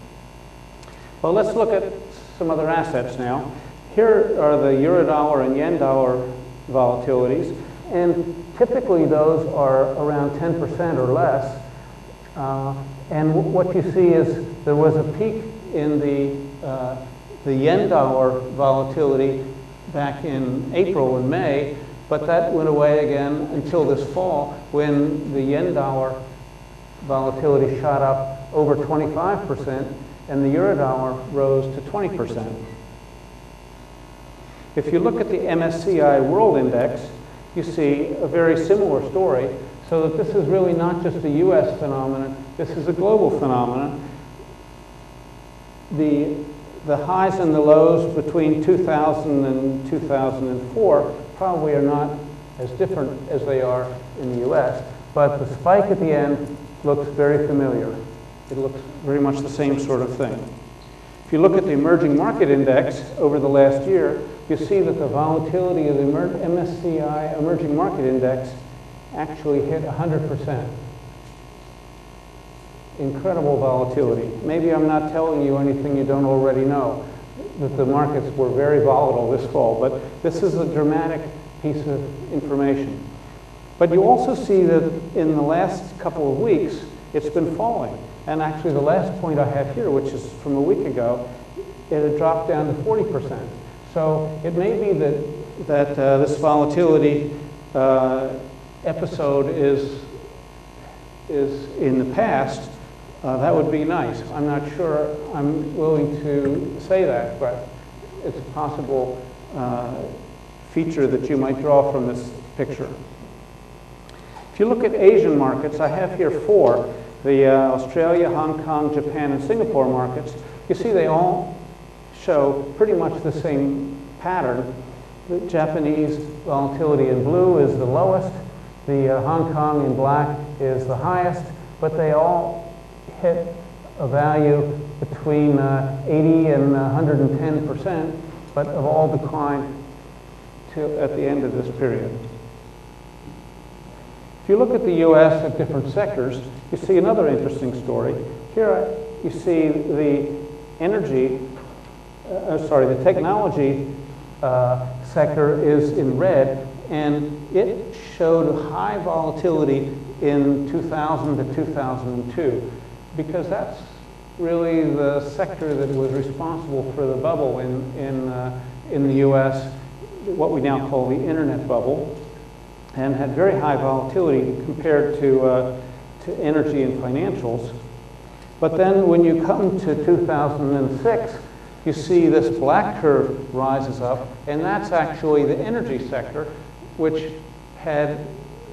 Well, let's look at some other assets now. Here are the euro-dollar and yen-dollar volatilities, and typically those are around ten percent or less. Uh, and w what you see is there was a peak in the, uh, the yen-dollar volatility back in April and May, but that went away again until this fall, when the yen-dollar volatility shot up over twenty-five percent and the euro-dollar rose to twenty percent. If you look at the M S C I World Index, you see a very similar story, so that this is really not just a U S phenomenon, this is a global phenomenon. The, the highs and the lows between two thousand and two thousand four probably are not as different as they are in the U S, but the spike at the end looks very familiar. It looks very much the same sort of thing. If you look at the emerging market index over the last year, you see that the volatility of the M S C I emerging market index actually hit one hundred percent. Incredible volatility. Maybe I'm not telling you anything you don't already know, that the markets were very volatile this fall, but this is a dramatic piece of information. But you also see that in the last couple of weeks, it's been falling. And actually the last point I have here, which is from a week ago, it had dropped down to forty percent. So it may be that, that uh, this volatility uh, episode is, is in the past. Uh, that would be nice. I'm not sure I'm willing to say that, but it's a possible uh, feature that you might draw from this picture. If you look at Asian markets, I have here four. The uh, Australia, Hong Kong, Japan, and Singapore markets. You see they all show pretty much the same pattern. The Japanese volatility in blue is the lowest. The uh, Hong Kong in black is the highest, but they all hit a value between uh, eighty and one hundred ten percent, but have all declined to, at the end of this period. If you look at the U S at different sectors, you see another interesting story. Here you see the energy, uh, sorry, the technology uh, sector is in red, and it showed high volatility in two thousand to two thousand two, because that's really the sector that was responsible for the bubble in, in, uh, in the U S, what we now call the internet bubble, and had very high volatility compared to, uh, to energy and financials. But then when you come to two thousand six, you see this black curve rises up, and that's actually the energy sector, which had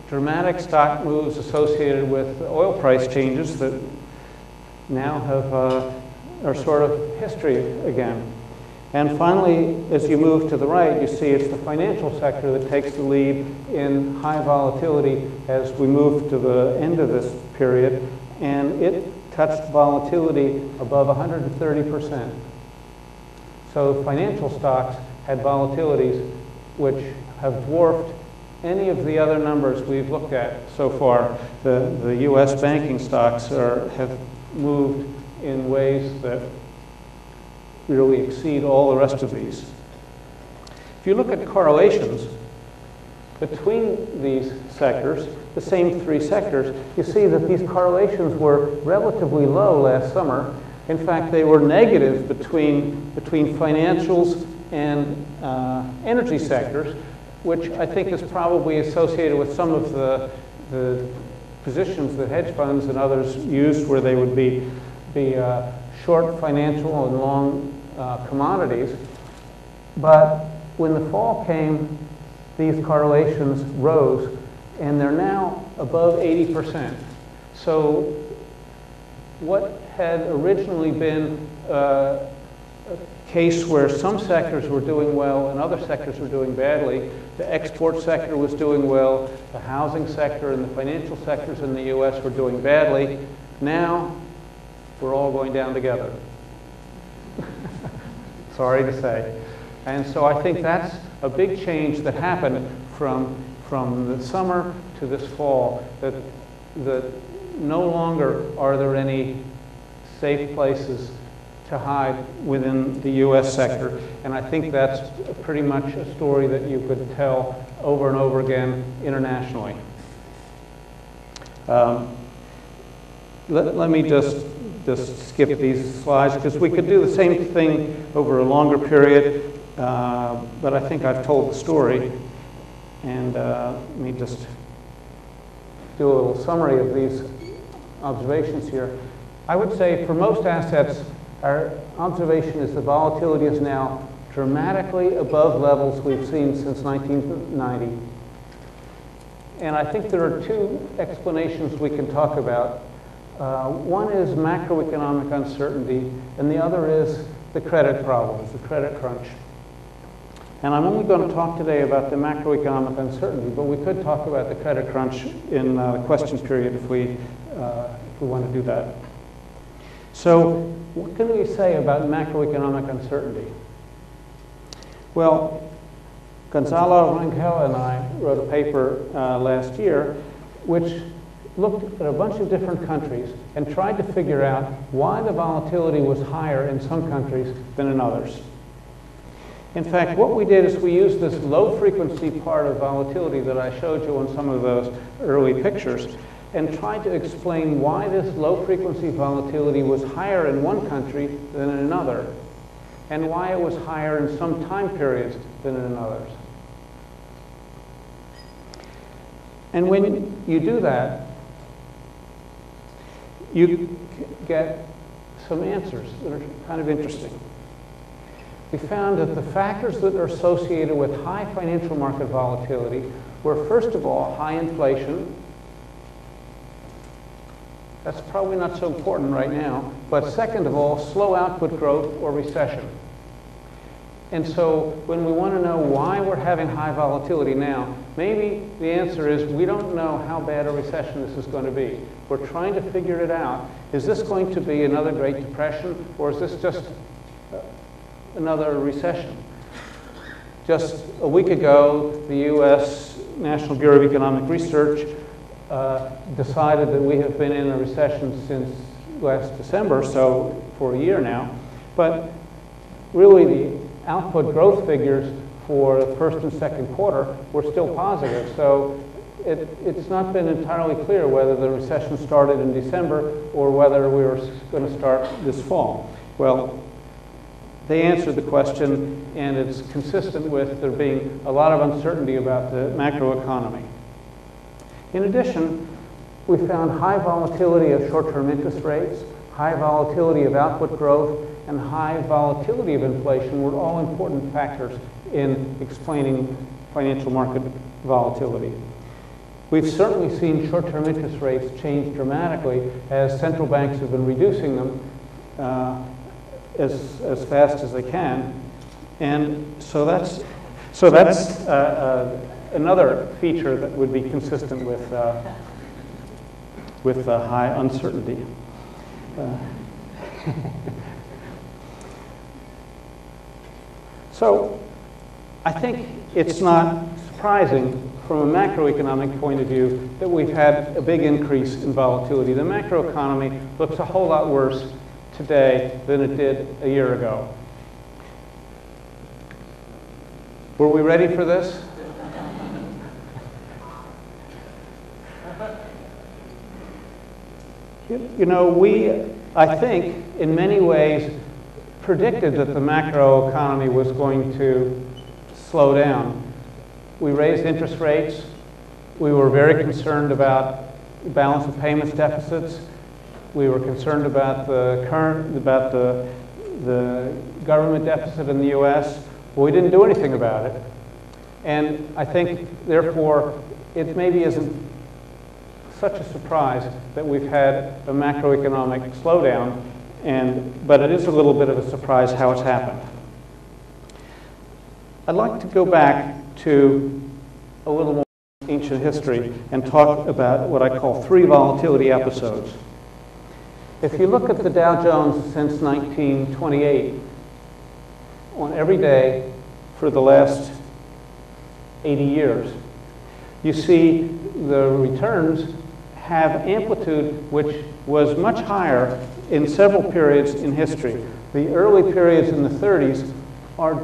dramatic stock moves associated with oil price changes that now have, uh, are sort of history again. And finally, as you move to the right, you see it's the financial sector that takes the lead in high volatility as we move to the end of this period, and it touched volatility above one hundred thirty percent. So financial stocks had volatilities which have dwarfed any of the other numbers we've looked at so far. The, the U S banking stocks are, have moved in ways that really exceed all the rest of these. If you look at correlations between these sectors, the same three sectors, you see that these correlations were relatively low last summer. In fact, they were negative between, between financials and uh, energy sectors, which I think is probably associated with some of the, the positions that hedge funds and others used, where they would be, be uh, short financial and long uh, commodities. But when the fall came, these correlations rose, and they're now above eighty percent. So what had originally been uh, a case where some sectors were doing well and other sectors were doing badly, the export sector was doing well, the housing sector and the financial sectors in the U S were doing badly, now we're all going down together. Sorry to say. And so I think that's a big change that happened from, from the summer to this fall, that, that no longer are there any safe places to hide within the U S sector. And I think that's pretty much a story that you could tell over and over again internationally. Um, let, let me just, just skip these slides, because we could do the same thing over a longer period, uh, but I think I've told the story. And uh, let me just do a little summary of these observations here. I would say for most assets, our observation is the volatility is now dramatically above levels we've seen since nineteen ninety. And I think there are two explanations we can talk about. Uh, one is macroeconomic uncertainty, and the other is the credit problems, the credit crunch. And I'm only going to talk today about the macroeconomic uncertainty, but we could talk about the credit crunch in uh, the question period if we, uh, if we want to do that. So what can we say about macroeconomic uncertainty? Well, Gonzalo Rangel and I wrote a paper uh, last year which looked at a bunch of different countries and tried to figure out why the volatility was higher in some countries than in others. In fact, what we did is we used this low-frequency part of volatility that I showed you on some of those early pictures and tried to explain why this low-frequency volatility was higher in one country than in another, and why it was higher in some time periods than in others. And when you do that, you get some answers that are kind of interesting. We found that the factors that are associated with high financial market volatility were, first of all, high inflation. That's probably not so important right now. But second of all, slow output growth or recession. And so when we want to know why we're having high volatility now, maybe the answer is we don't know how bad a recession this is going to be. We're trying to figure it out. Is this going to be another Great Depression, or is this just another recession? Just a week ago, the U S National Bureau of Economic Research uh, decided that we have been in a recession since last December, so for a year now. But really, the output growth figures for the first and second quarter were still positive. So it, it's not been entirely clear whether the recession started in December or whether we were going to start this fall. Well, they answered the question, and it's consistent with there being a lot of uncertainty about the macroeconomy. In addition, we found high volatility of short-term interest rates, high volatility of output growth, and high volatility of inflation were all important factors in explaining financial market volatility. We've certainly seen short-term interest rates change dramatically as central banks have been reducing them uh, as, as fast as they can. And so that's, so that's uh, uh, another feature that would be consistent with, uh, with uh, high uncertainty. Uh, so I think it's not surprising from a macroeconomic point of view that we've had a big increase in volatility. The macroeconomy looks a whole lot worse today than it did a year ago. Were we ready for this? you, you know, we, I think, in many ways predicted that the macroeconomy was going to slow down. We raised interest rates. We were very concerned about the balance of payments deficits. We were concerned about the current, about the, the government deficit in the U S, but we didn't do anything about it. And I think, therefore, it maybe isn't such a surprise that we've had a macroeconomic slowdown, and, but it is a little bit of a surprise how it's happened. I'd like to go back to a little more ancient history and talk about what I call three volatility episodes. If you look at the Dow Jones since nineteen twenty-eight, on every day for the last eighty years, you see the returns have amplitude which was much higher in several periods in history. The early periods in the thirties are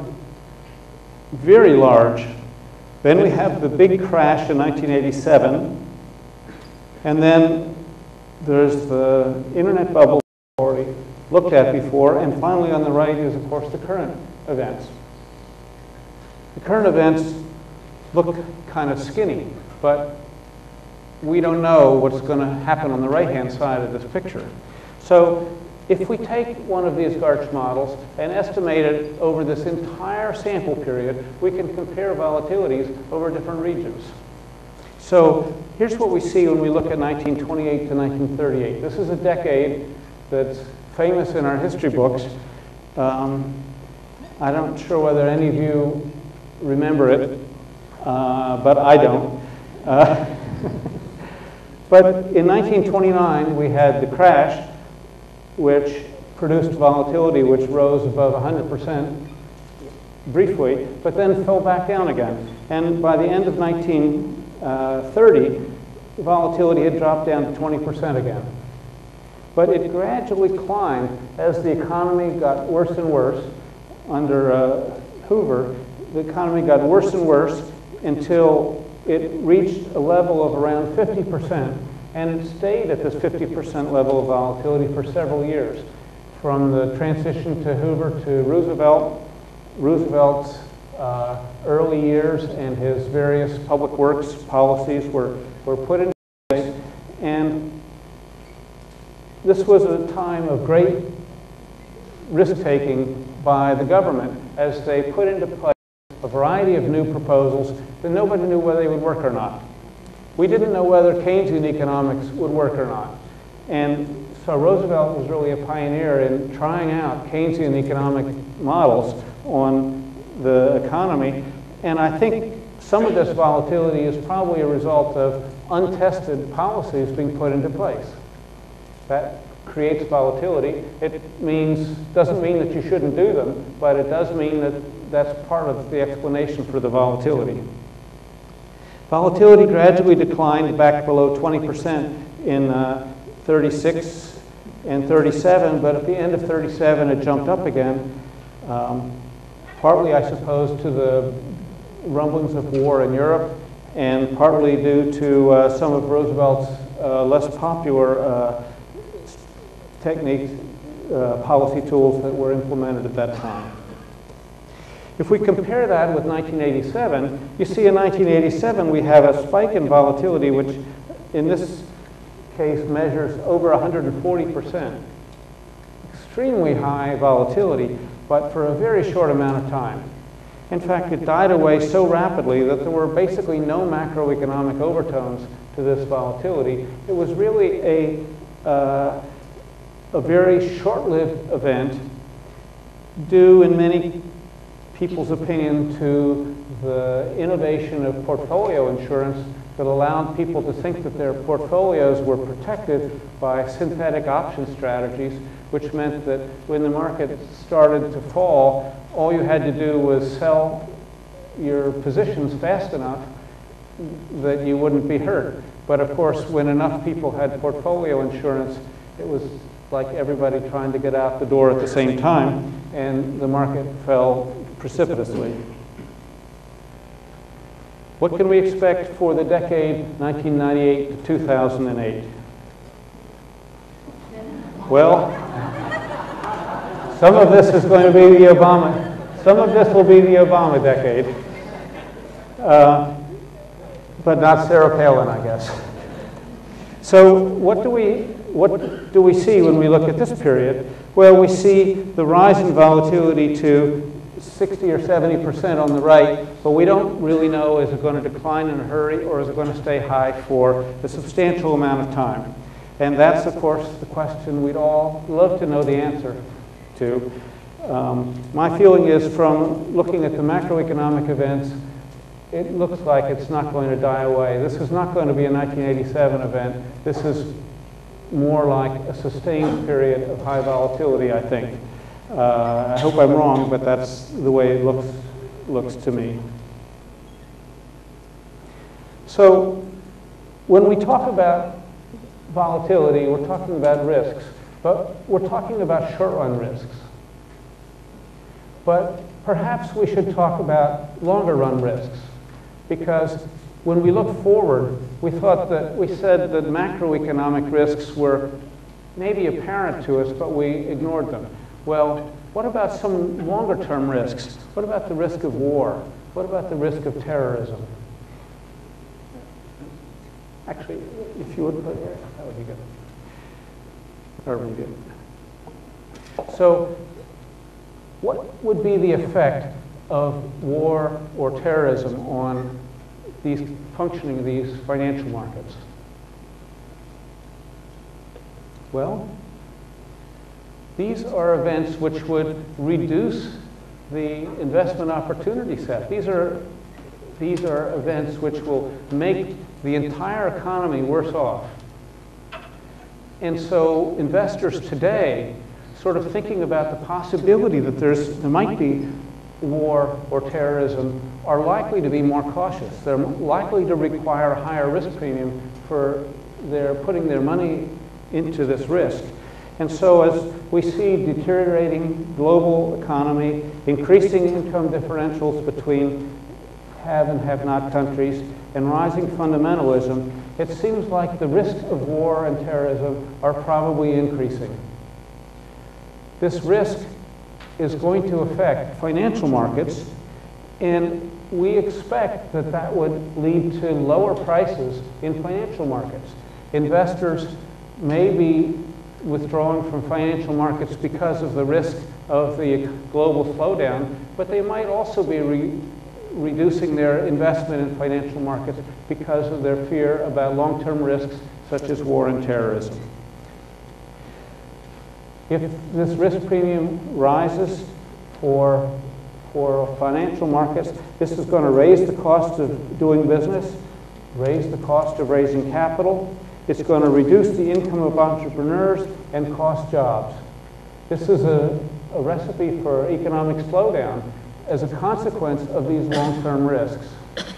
very large. Then we have the big crash in nineteen eighty-seven, and then there's the internet bubble we've already looked at before, and finally on the right is, of course, the current events. The current events look kind of skinny, but we don't know what's going to happen on the right-hand side of this picture. So if we take one of these Garch models and estimate it over this entire sample period, we can compare volatilities over different regions. So here's what we see when we look at nineteen twenty-eight to nineteen thirty-eight. This is a decade that's famous in our history books. Um, I'm not sure whether any of you remember it, uh, but I don't. Uh, but in nineteen twenty-nine, we had the crash, which produced volatility which rose above one hundred percent briefly, but then fell back down again. And by the end of nineteen thirty, volatility had dropped down to twenty percent again. But it gradually climbed as the economy got worse and worse. Under uh, Hoover, the economy got worse and worse until it reached a level of around fifty percent. And it stayed at this fifty percent level of volatility for several years. From the transition to Hoover to Roosevelt, Roosevelt's uh, early years and his various public works policies were, were put into place. And this was a time of great risk-taking by the government as they put into place a variety of new proposals that nobody knew whether they would work or not. We didn't know whether Keynesian economics would work or not. And so Roosevelt was really a pioneer in trying out Keynesian economic models on the economy. And I think some of this volatility is probably a result of untested policies being put into place. That creates volatility. It means, doesn't mean that you shouldn't do them, but it does mean that that's part of the explanation for the volatility. Volatility gradually declined back below twenty percent in uh, thirty-six and thirty-seven, but at the end of thirty-seven it jumped up again, um, partly, I suppose, to the rumblings of war in Europe, and partly due to uh, some of Roosevelt's uh, less popular uh, techniques, uh, policy tools that were implemented at that time. If we compare that with nineteen eighty-seven, you see in nineteen eighty-seven we have a spike in volatility which in this case measures over one hundred forty percent. Extremely high volatility, but for a very short amount of time. In fact, it died away so rapidly that there were basically no macroeconomic overtones to this volatility. It was really a, uh, a very short-lived event, due in many people's opinion to the innovation of portfolio insurance that allowed people to think that their portfolios were protected by synthetic option strategies, which meant that when the market started to fall, all you had to do was sell your positions fast enough that you wouldn't be hurt. But of course, when enough people had portfolio insurance, it was like everybody trying to get out the door at the same time, and the market fell precipitously. What can we expect for the decade nineteen ninety-eight to two thousand eight? Well, some of this is going to be the Obama, some of this will be the Obama decade, uh, but not Sarah Palin, I guess. So what do we what do we see when we look at this period? Well, we see the rise in volatility to sixty or seventy percent on the right, but we don't really know, is it going to decline in a hurry or is it going to stay high for a substantial amount of time? And that's, of course, the question we'd all love to know the answer to. Um, my feeling is, from looking at the macroeconomic events, it looks like it's not going to die away. This is not going to be a nineteen eighty-seven event. This is more like a sustained period of high volatility, I think. Uh, I hope I'm wrong, but that's the way it looks, looks to me. So when we talk about volatility, we're talking about risks, but we're talking about short-run risks. But perhaps we should talk about longer-run risks, because when we look forward, we thought that we said that macroeconomic risks were maybe apparent to us, but we ignored them. Well, what about some longer-term risks? What about the risk of war? What about the risk of terrorism? Actually, if you would put it here, that would be good. That would be good. So, what would be the effect of war or terrorism on these functioning of these financial markets? Well, these are events which would reduce the investment opportunity set. These are, these are events which will make the entire economy worse off. And so investors today, sort of thinking about the possibility that there's, there might be war or terrorism, are likely to be more cautious. They're likely to require a higher risk premium for their putting their money into this risk. And so as we see deteriorating global economy, increasing income differentials between have and have not countries, and rising fundamentalism, it seems like the risks of war and terrorism are probably increasing. This risk is going to affect financial markets, and we expect that that would lead to lower prices in financial markets. Investors may be withdrawing from financial markets because of the risk of the global slowdown, but they might also be re reducing their investment in financial markets because of their fear about long-term risks such as war and terrorism. If this risk premium rises for, for financial markets, this is going to raise the cost of doing business, raise the cost of raising capital. It's going to reduce the income of entrepreneurs and cost jobs. This is a, a recipe for economic slowdown as a consequence of these long-term risks.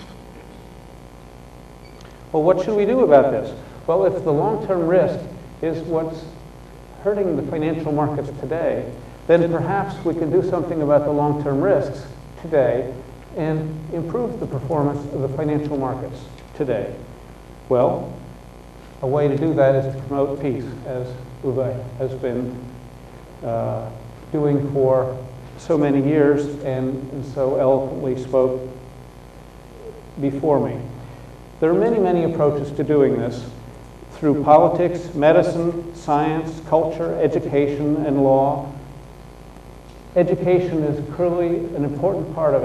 Well, what should we do about this? Well, if the long-term risk is what's hurting the financial markets today, then perhaps we can do something about the long-term risks today and improve the performance of the financial markets today. Well, a way to do that is to promote peace, as Uwe has been uh, doing for so many years and, and so eloquently spoke before me. There are many, many approaches to doing this through politics, medicine, science, culture, education, and law. Education is clearly an important part of it,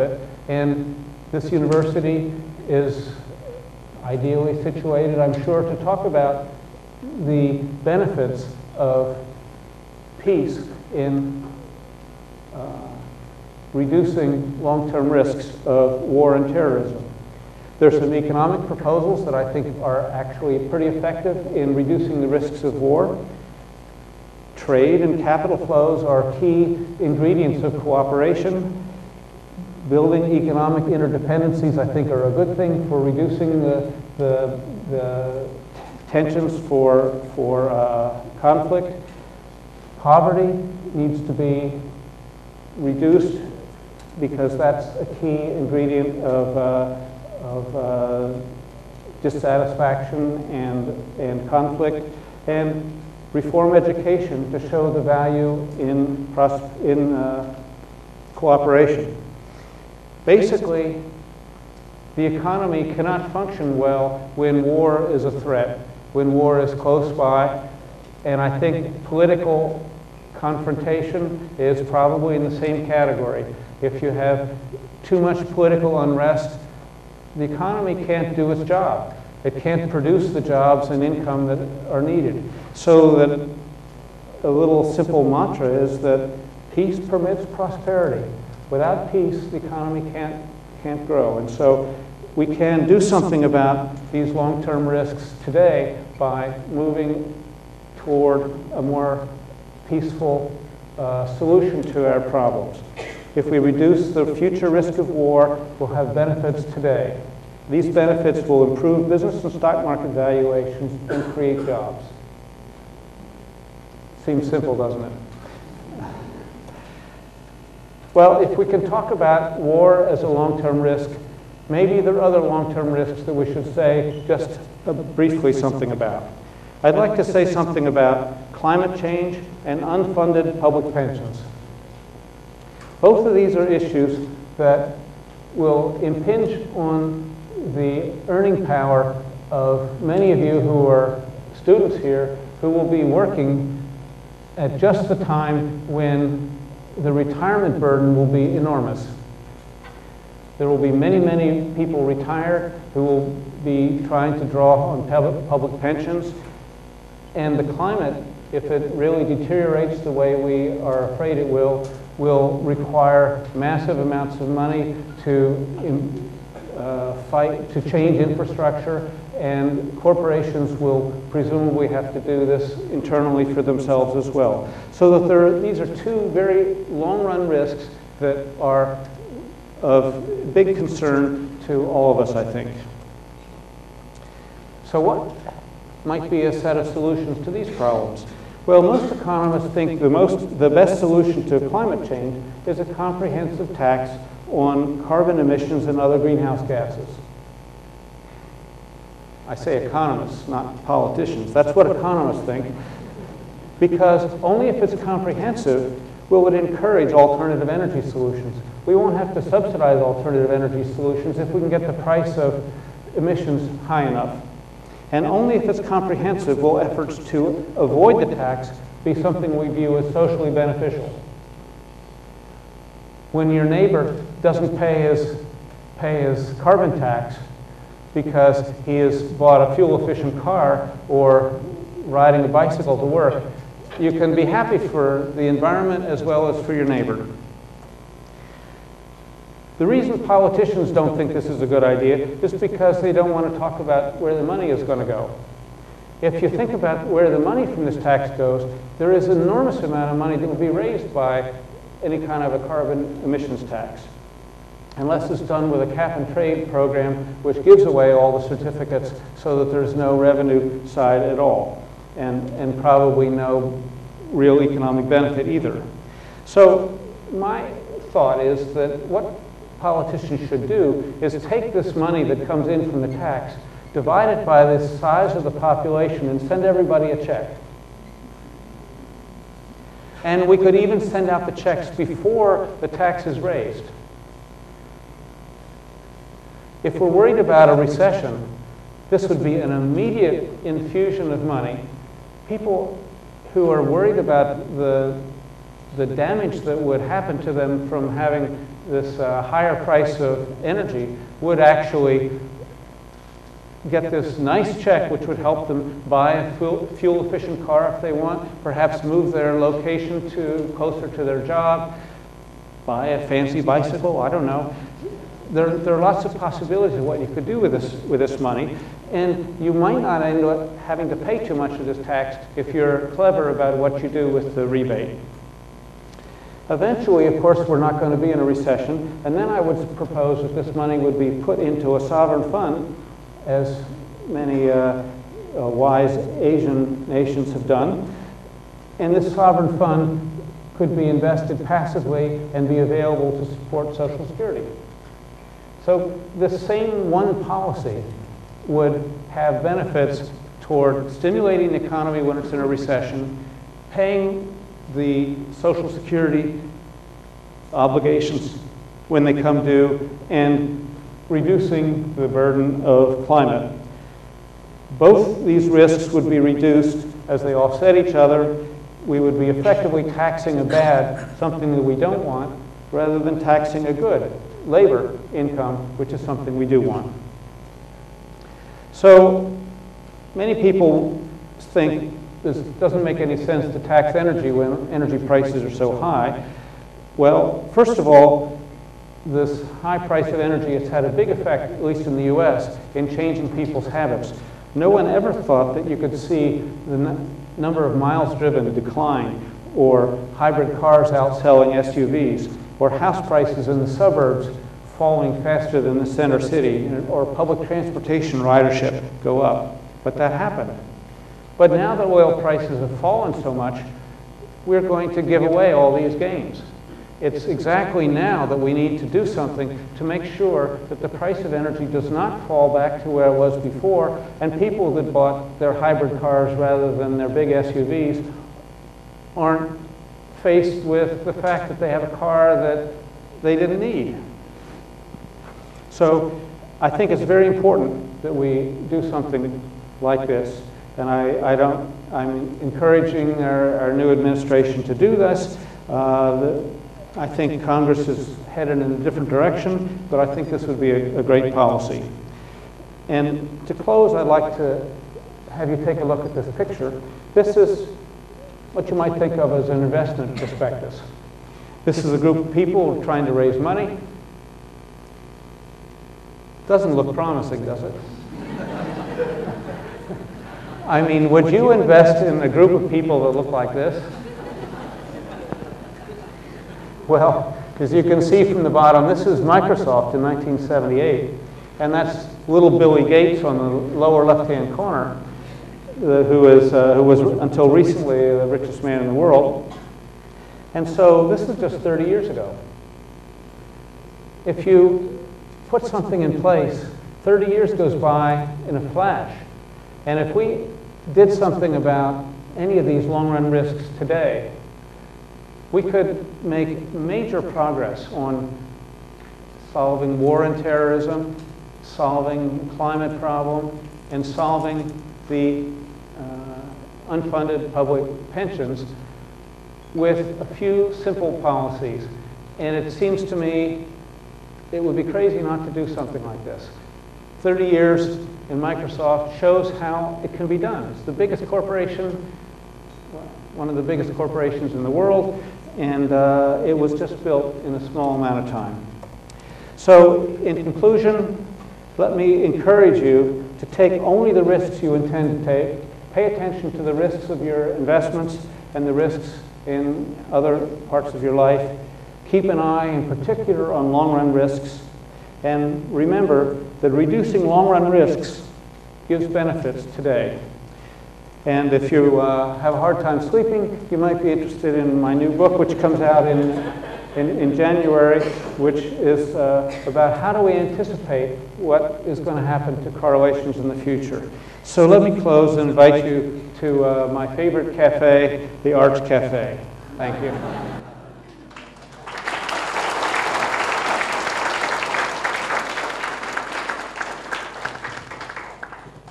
And this university is ideally situated, I'm sure, to talk about the benefits of peace in uh, reducing long-term risks of war and terrorism. There's some economic proposals that I think are actually pretty effective in reducing the risks of war. Trade and capital flows are key ingredients of cooperation. Building economic interdependencies, I think, are a good thing for reducing the, the, the tensions for, for uh, conflict. Poverty needs to be reduced because that's a key ingredient of, uh, of uh, dissatisfaction and, and conflict. And reform education to show the value in, pros in uh, cooperation. Basically, the economy cannot function well when war is a threat, when war is close by, and I think political confrontation is probably in the same category. If you have too much political unrest, the economy can't do its job. It can't produce the jobs and income that are needed. So that a little simple mantra is that peace permits prosperity. Without peace, the economy can't, can't grow. And so we can do something about these long-term risks today by moving toward a more peaceful uh, solution to our problems. If we reduce the future risk of war, we'll have benefits today. These benefits will improve business and stock market valuations and create jobs. Seems simple, doesn't it? Well, if we can talk about war as a long-term risk, maybe there are other long-term risks that we should say just uh, briefly something about. I'd like to say something about climate change and unfunded public pensions. Both of these are issues that will impinge on the earning power of many of you who are students here who will be working at just the time when the retirement burden will be enormous. There will be many, many people retired who will be trying to draw on public, public pensions. And the climate, if it really deteriorates the way we are afraid it will, will require massive amounts of money to uh, fight, to change infrastructure, and corporations will presumably have to do this internally for themselves as well. So that there are, these are two very long-run risks that are of big concern to all of us, I think. So what might be a set of solutions to these problems? Well, most economists think the, most, the best solution to climate change is a comprehensive tax on carbon emissions and other greenhouse gases. I say economists, not politicians. That's what economists think, because only if it's comprehensive will it encourage alternative energy solutions. We won't have to subsidize alternative energy solutions if we can get the price of emissions high enough. And only if it's comprehensive will efforts to avoid the tax be something we view as socially beneficial. When your neighbor doesn't pay his, pay his carbon tax because he has bought a fuel-efficient car or riding a bicycle to work, you can be happy for the environment as well as for your neighbor. The reason politicians don't think this is a good idea is because they don't want to talk about where the money is going to go. If you think about where the money from this tax goes, there is an enormous amount of money that will be raised by any kind of a carbon emissions tax, unless it's done with a cap and trade program which gives away all the certificates so that there's no revenue side at all, and, and probably no real economic benefit either. So my thought is that what politicians should do is take this money that comes in from the tax, divide it by the size of the population, and send everybody a check. And we could even send out the checks before the tax is raised. If we're worried about a recession, this would be an immediate infusion of money. People who are worried about the the damage that would happen to them from having this uh, higher price of energy would actually get this nice check, which would help them buy a fuel-efficient car if they want, perhaps move their location to closer to their job, buy a fancy bicycle, I don't know. There, there are lots of possibilities of what you could do with this, with this money, and you might not end up having to pay too much of this tax if you're clever about what you do with the rebate. Eventually, of course, we're not going to be in a recession, and then I would propose that this money would be put into a sovereign fund, as many uh, uh, wise Asian nations have done. And this sovereign fund could be invested passively and be available to support Social Security. So this same one policy would have benefits toward stimulating the economy when it's in a recession, paying the Social Security obligations when they come due, and reducing the burden of climate. Both these risks would be reduced as they offset each other. We would be effectively taxing a bad, something that we don't want, rather than taxing a good, labor income, which is something we do want. So many people think this doesn't make any sense to tax energy when energy prices are so high. Well, first of all, this high price of energy has had a big effect, at least in the U S, in changing people's habits. No one ever thought that you could see the n number of miles driven decline, or hybrid cars outselling S U Vs, or house prices in the suburbs falling faster than the center city, or public transportation ridership go up. But that happened. But now that oil prices have fallen so much, we're going to give away all these gains. It's exactly now that we need to do something to make sure that the price of energy does not fall back to where it was before, and people that bought their hybrid cars rather than their big S U Vs aren't faced with the fact that they have a car that they didn't need. So I think it's very important that we do something like this, and I, I don't, I'm encouraging our, our new administration to do this. Uh, the, I think Congress is headed in a different direction, but I think this would be a, a great policy. And to close, I'd like to have you take a look at this picture. This is what you might think of as an investment prospectus. This is a group of people trying to raise money. Doesn't look promising, does it? I mean, would you invest in a group of people that look like this? Well, as you can see from the bottom, this is Microsoft in nineteen seventy-eight, and that's little Billy Gates on the lower left-hand corner, uh, who, is, uh, who was until recently the richest man in the world. And so this is just thirty years ago. If you put something in place, thirty years goes by in a flash. And if we did something about any of these long-run risks today, we could make major progress on solving war and terrorism, solving the climate problem, and solving the uh, unfunded public pensions with a few simple policies. And it seems to me it would be crazy not to do something like this. thirty years in Microsoft shows how it can be done. It's the biggest corporation, one of the biggest corporations in the world, and uh, it was just built in a small amount of time. So in conclusion, let me encourage you to take only the risks you intend to take. Pay attention to the risks of your investments and the risks in other parts of your life. Keep an eye in particular on long-run risks. And remember that reducing long-run risks gives benefits today. And if you uh, have a hard time sleeping, you might be interested in my new book, which comes out in, in, in January, which is uh, about how do we anticipate what is going to happen to correlations in the future. So let me close and invite you to uh, my favorite cafe, the Arts Cafe. Thank you.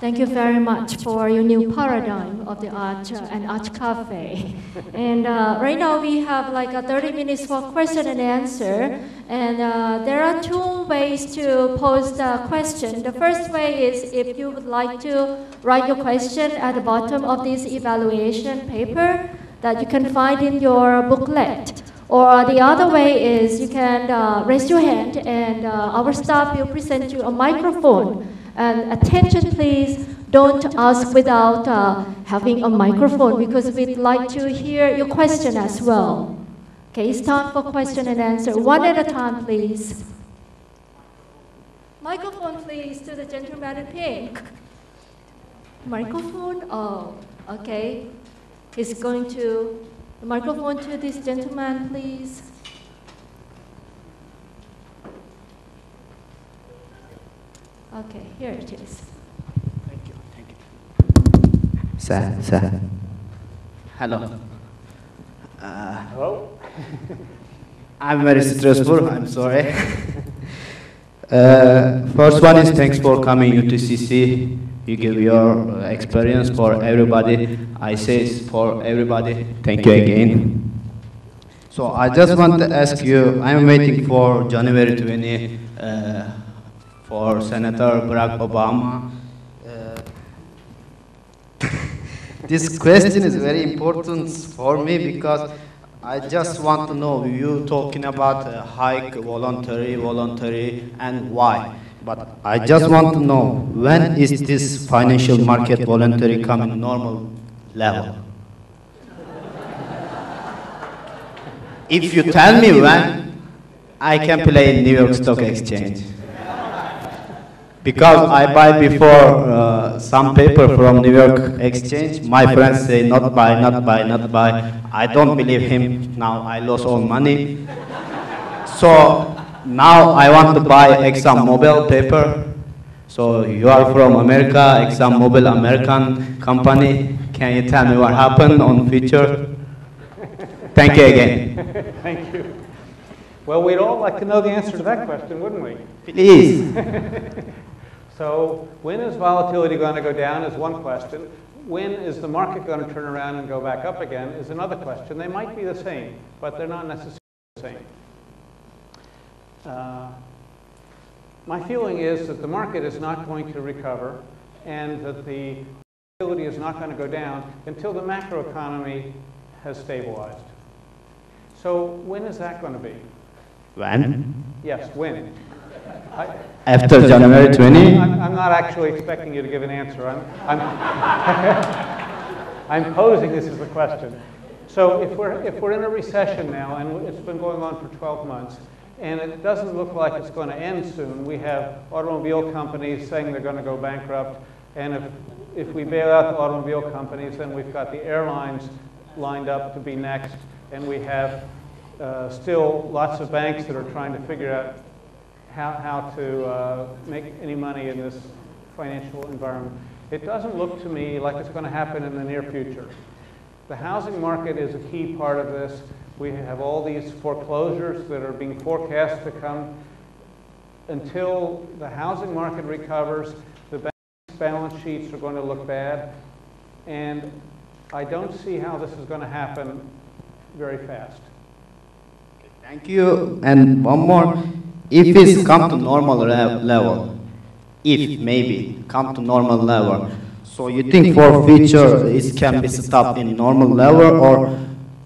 Thank you very much for your new paradigm of the art uh, and art cafe. And uh, right now we have like a thirty minutes for question and answer. And uh, there are two ways to pose the question. The first way is if you would like to write your question at the bottom of this evaluation paper that you can find in your booklet. Or the other way is you can uh, raise your hand and uh, our staff will present you a microphone. And attention please, don't ask without uh, having a microphone because we'd like to hear your question as well. Okay, it's time for question and answer. One at a time, please. Microphone, please, to the gentleman in pink. Microphone? Oh, okay. He's going to, the microphone to this gentleman, please. Okay, here it is. Thank you, thank you. Sir, sir. Hello. Uh, Hello? I'm very stressful, I'm sorry. uh, first one is thanks for coming U T C C. You give your uh, experience for everybody. I say it's for everybody. Thank you again. So I just want to ask you, I'm waiting for January twentieth uh, for Senator Barack Obama. Uh, this question is very important for me because I just want to know, you talking about uh, hike, voluntary, voluntary, and why? But I just want to know, when is this financial market voluntary coming normal level? If you tell me when, I can play in New York Stock Exchange. Because I buy before uh, some paper from New York Exchange, my friends say not buy, not buy, not buy. I don't believe him. Now I lost all money. So now I want to buy ExxonMobil paper. So you are from America, ExxonMobil American company. Can you tell me what happened on future? Thank you again. Thank you. Well, we'd all like to know the answer to that question, wouldn't we? Please. So when is volatility going to go down is one question. When is the market going to turn around and go back up again is another question. They might be the same, but they're not necessarily the same. Uh, my feeling is that the market is not going to recover and that the volatility is not going to go down until the macroeconomy has stabilized. So when is that going to be? When? Yes, when? I, After January twentieth? I'm, I'm not actually expecting you to give an answer. I'm, I'm, I'm posing this as a question. So if we're, if we're in a recession now, and it's been going on for twelve months, and it doesn't look like it's going to end soon, we have automobile companies saying they're going to go bankrupt, and if, if we bail out the automobile companies, then we've got the airlines lined up to be next, and we have uh, still lots of banks that are trying to figure out how, how to uh, make any money in this financial environment. It doesn't look to me like it's going to happen in the near future. The housing market is a key part of this. We have all these foreclosures that are being forecast to come. Until the housing market recovers, the bank's balance sheets are going to look bad. And I don't see how this is going to happen very fast. Thank you. And one more. If it's come to normal level, if maybe come to normal level, so you think for future it can be stopped in normal level or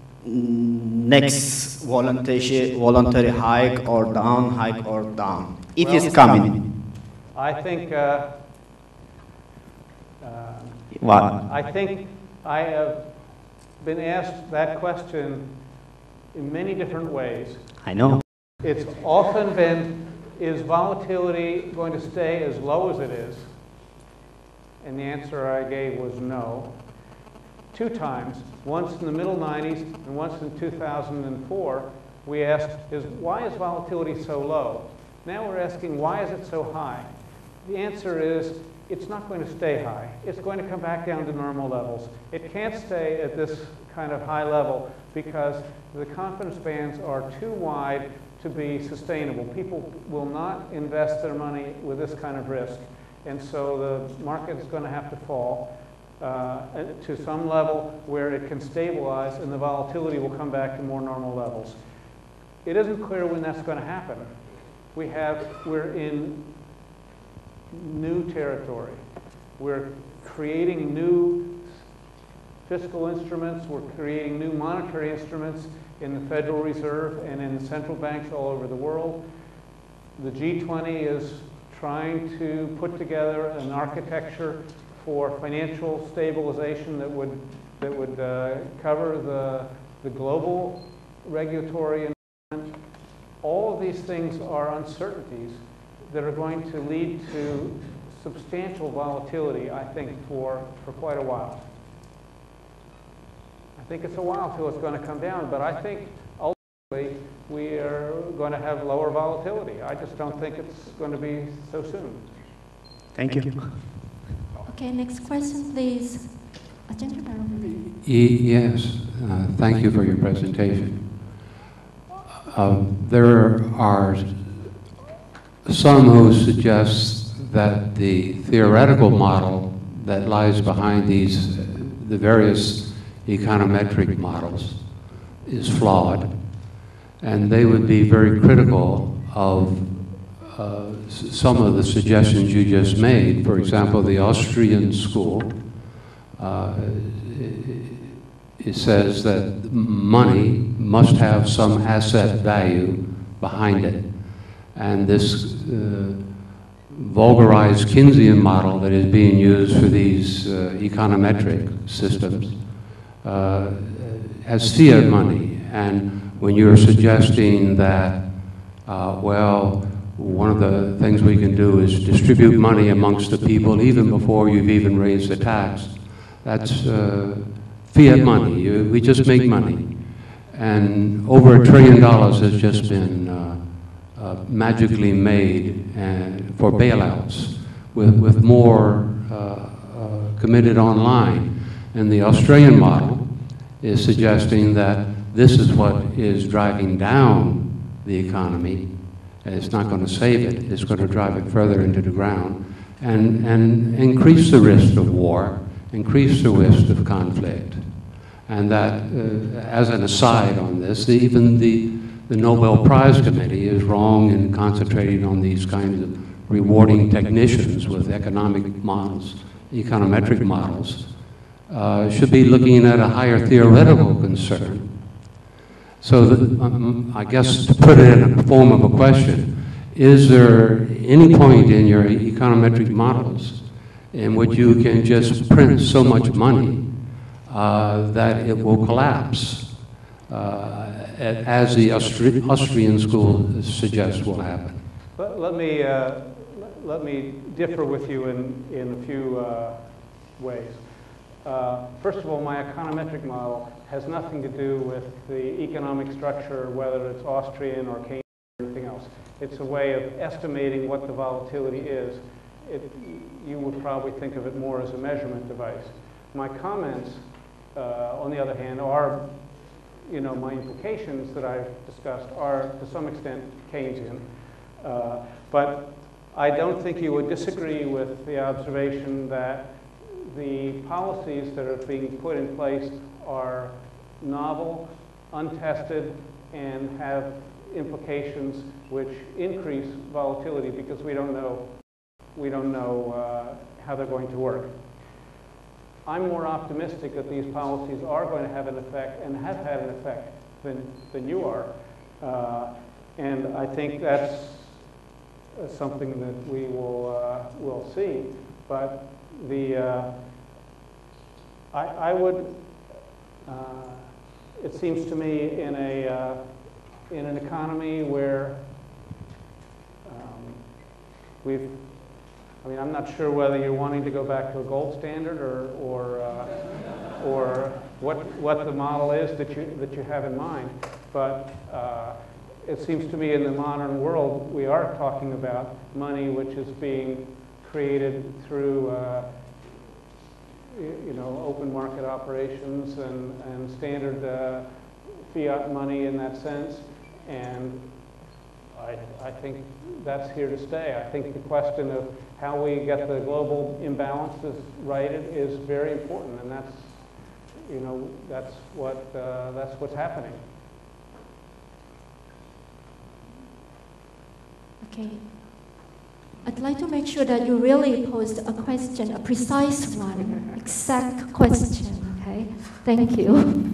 next voluntary, voluntary hike or down, hike or down, if well, it's coming? I think, uh, uh, what? I think I have been asked that question in many different ways. I know. It's often been, is volatility going to stay as low as it is? And the answer I gave was no. Two times, once in the middle nineties and once in two thousand four, we asked, is, why is volatility so low? Now we're asking, why is it so high? The answer is, it's not going to stay high. It's going to come back down to normal levels. It can't stay at this kind of high level because the confidence bands are too wide to be sustainable. People will not invest their money with this kind of risk. And so the market is going to have to fall uh, to some level where it can stabilize and the volatility will come back to more normal levels. It isn't clear when that's going to happen. We have, we're in new territory. We're creating new fiscal instruments. We're creating new monetary instruments in the Federal Reserve and in central banks all over the world. The G twenty is trying to put together an architecture for financial stabilization that would, that would uh, cover the, the global regulatory environment. All of these things are uncertainties that are going to lead to substantial volatility, I think, for, for quite a while. I think it's a while till it's going to come down, but I think ultimately we are going to have lower volatility. I just don't think it's going to be so soon. Thank you. Okay, next question, please. A gentleman. Yes, uh, thank you for your presentation. Uh, there are some who suggest that the theoretical model that lies behind these, the various econometric models, is flawed, and they would be very critical of uh, some of the suggestions you just made. For example, the Austrian school, uh, it says that money must have some asset value behind it. And this uh, vulgarized Keynesian model that is being used for these uh, econometric systems uh, has fiat money. And when you're suggesting that, uh, well, one of the things we can do is distribute money amongst the people even before you've even raised the tax, that's uh, fiat money. You, we just make money. And over a trillion dollars has just been uh, uh, magically made and for bailouts with, with more uh, uh, committed online. And the Australian model is suggesting that this is what is driving down the economy. It's not going to save it. It's going to drive it further into the ground and, and increase the risk of war, increase the risk of conflict. And that, uh, as an aside on this, the, even the, the Nobel Prize Committee is wrong in concentrating on these kinds of rewarding technicians with economic models, econometric models. Uh, should be looking at a higher theoretical concern. So the, um, I guess to put it in the form of a question, is there any point in your econometric models in which you can just print so much money uh, that it will collapse, uh, as the Austri Austrian school suggests will happen? Let, let, me, uh, let me differ with you in, in a few uh, ways. Uh, first of all, my econometric model has nothing to do with the economic structure, whether it's Austrian or Keynesian or anything else. It's a way of estimating what the volatility is. It, you would probably think of it more as a measurement device. My comments, uh, on the other hand, are, you know, my implications that I've discussed are to some extent Keynesian. Uh, but I don't think you would disagree with the observation that the policies that are being put in place are novel, untested, and have implications which increase volatility because we don't know, we don't know uh, how they're going to work. I'm more optimistic that these policies are going to have an effect and have had an effect than, than you are. Uh, and I think that's uh, something that we will, uh, will see. But the, uh, I, I would, uh, it seems to me in a, uh, in an economy where um, we've, I mean, I'm not sure whether you're wanting to go back to a gold standard or, or, uh, or what, what the model is that you, that you have in mind, but uh, it seems to me in the modern world we are talking about money which is being created through uh, you know, open market operations and, and standard uh, fiat money in that sense. And I, I think that's here to stay. I think the question of how we get the global imbalances righted is very important, and that's, you know, that's what uh, that's what's happening. Okay. I'd like to make sure that you really posed a question, a precise one, exact question, okay? Thank you.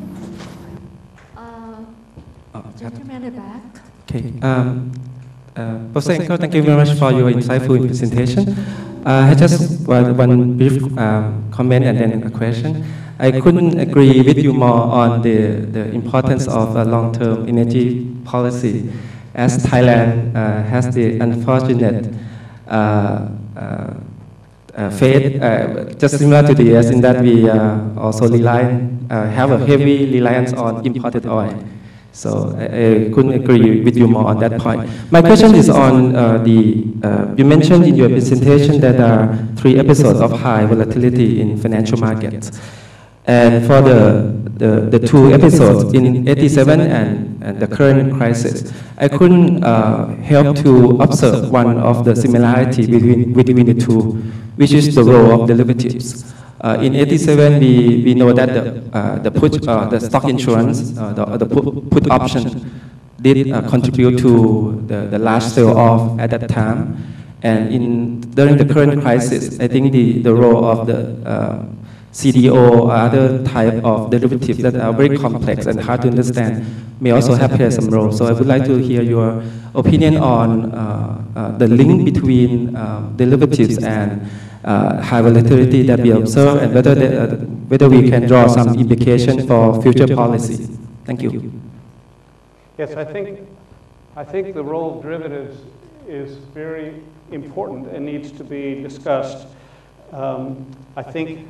Uh, gentleman at the back. Okay. Um, uh, Professor Engle, thank you very much for your insightful presentation. Uh, I just want one brief um, comment and then a question. I couldn't agree with you more on the, the importance of a long-term energy policy, as Thailand uh, has the unfortunate uh, uh, uh, fate, uh, just similar to the U S in that we uh, also rely, uh, have a heavy reliance on imported oil. So I, I couldn't agree with you more on that point. My question is on uh, the, uh, you mentioned in your presentation that there are three episodes of high volatility in financial markets. And for the, the, the two episodes in eighty-seven and, and the current crisis, I couldn't uh, help to observe one of the similarity between, between the two, which is the role of derivatives. Uh, in eighty-seven, we, we know that the, uh, the, put, uh, the stock insurance, uh, the, the put, put option did uh, contribute to the, the large sell-off at that time. And in, during the current crisis, I think the, the role of the uh, C D O or other type of derivatives that are very complex and hard to understand may also have played some role. So I would like to hear your opinion on uh, uh, the link between uh, derivatives and uh, high volatility that we observe, and whether, the, uh, whether we can draw some implication for future policy. Thank you. Yes, I think, I think the role of derivatives is very important and needs to be discussed. Um, I think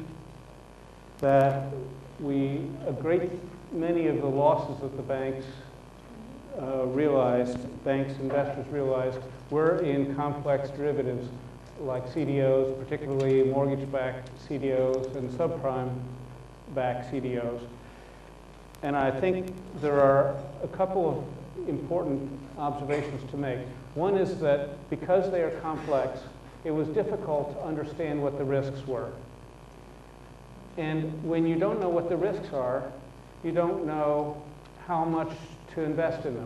that we, a great many of the losses that the banks uh, realized, banks, investors realized, were in complex derivatives like C D Os, particularly mortgage-backed C D Os and subprime-backed C D Os. And I think there are a couple of important observations to make. One is that because they are complex, it was difficult to understand what the risks were. And when you don't know what the risks are, you don't know how much to invest in them.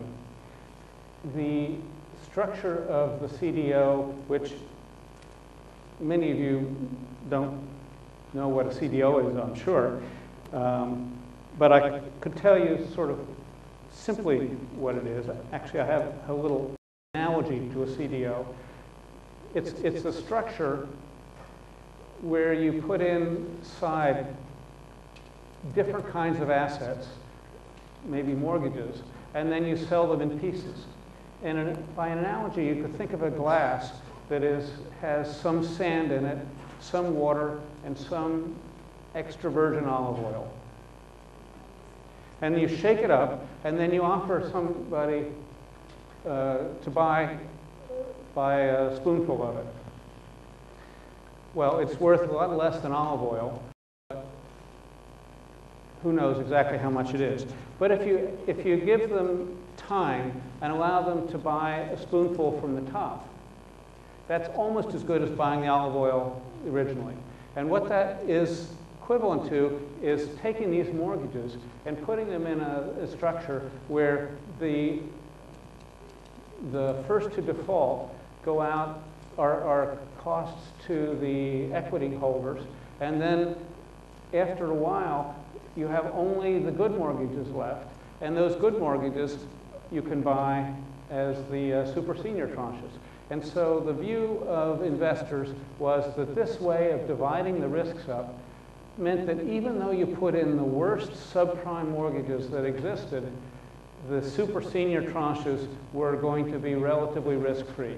The structure of the C D O, which many of you don't know what a C D O is, I'm sure, um, but I could tell you sort of simply what it is. Actually, I have a little analogy to a C D O. It's, it's a structure where you put inside different kinds of assets, maybe mortgages, and then you sell them in pieces. And in, by analogy, you could think of a glass that is, has some sand in it, some water, and some extra virgin olive oil. And you shake it up, and then you offer somebody uh, to buy, buy a spoonful of it. Well, it's worth a lot less than olive oil. Who knows exactly how much it is. But if you, if you give them time and allow them to buy a spoonful from the top, that's almost as good as buying the olive oil originally. And what that is equivalent to is taking these mortgages and putting them in a, a structure where the, the first to default go out are, are costs to the equity holders, and then after a while you have only the good mortgages left, and those good mortgages you can buy as the uh, super senior tranches. And so the view of investors was that this way of dividing the risks up meant that even though you put in the worst subprime mortgages that existed, the super senior tranches were going to be relatively risk-free.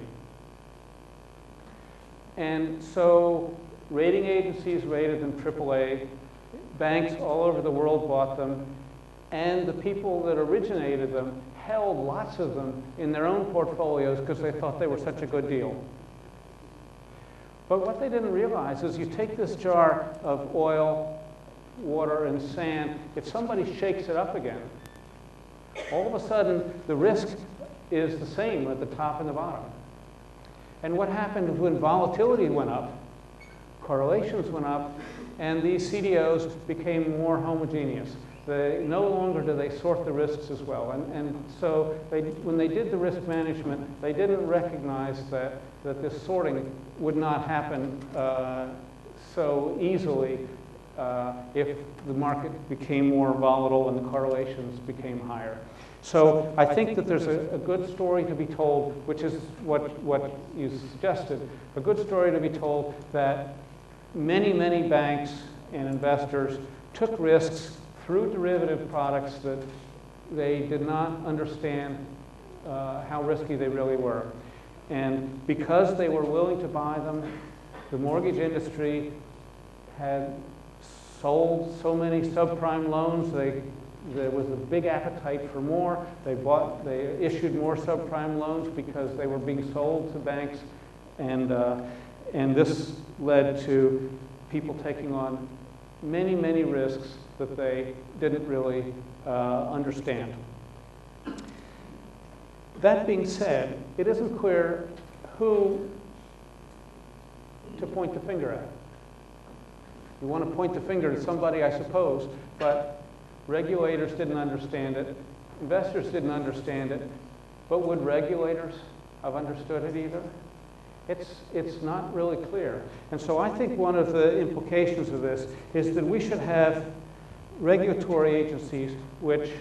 And so rating agencies rated them triple A, banks all over the world bought them, and the people that originated them held lots of them in their own portfolios because they thought they were such a good deal. But what they didn't realize is you take this jar of oil, water, and sand, if somebody shakes it up again, all of a sudden the risk is the same at the top and the bottom. And what happened when volatility went up, correlations went up, and these C D Os became more homogeneous. They, no longer do they sort the risks as well. And, and so they, when they did the risk management, they didn't recognize that, that this sorting would not happen uh, so easily uh, if the market became more volatile and the correlations became higher. So I think that there's a, a good story to be told, which is what, what you suggested, a good story to be told that many, many banks and investors took risks through derivative products that they did not understand uh, how risky they really were. And because they were willing to buy them, the mortgage industry had sold so many subprime loans, they, there was a big appetite for more. They bought, they issued more subprime loans because they were being sold to banks, and, uh, and this led to people taking on many, many risks that they didn't really uh, understand. That being said, it isn't clear who to point the finger at. You want to point the finger at somebody, I suppose, but regulators didn't understand it, investors didn't understand it, but would regulators have understood it either? It's, it's not really clear. And so I think one of the implications of this is that we should have regulatory agencies which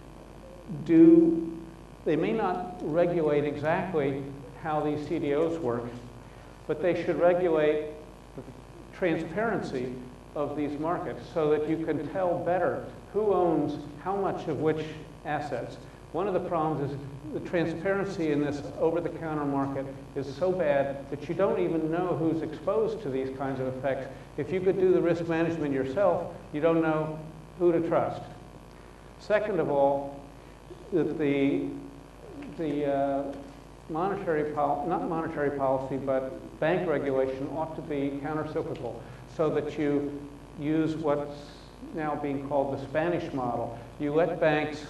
do, they may not regulate exactly how these C D Os work, but they should regulate the transparency of these markets so that you can tell better who owns how much of which assets. One of the problems is the transparency in this over-the-counter market is so bad that you don't even know who's exposed to these kinds of effects. If you could do the risk management yourself, you don't know who to trust. Second of all, that the, the uh, monetary pol not monetary policy, but bank regulation ought to be countercyclical so that you use what's now being called the Spanish model. You let banks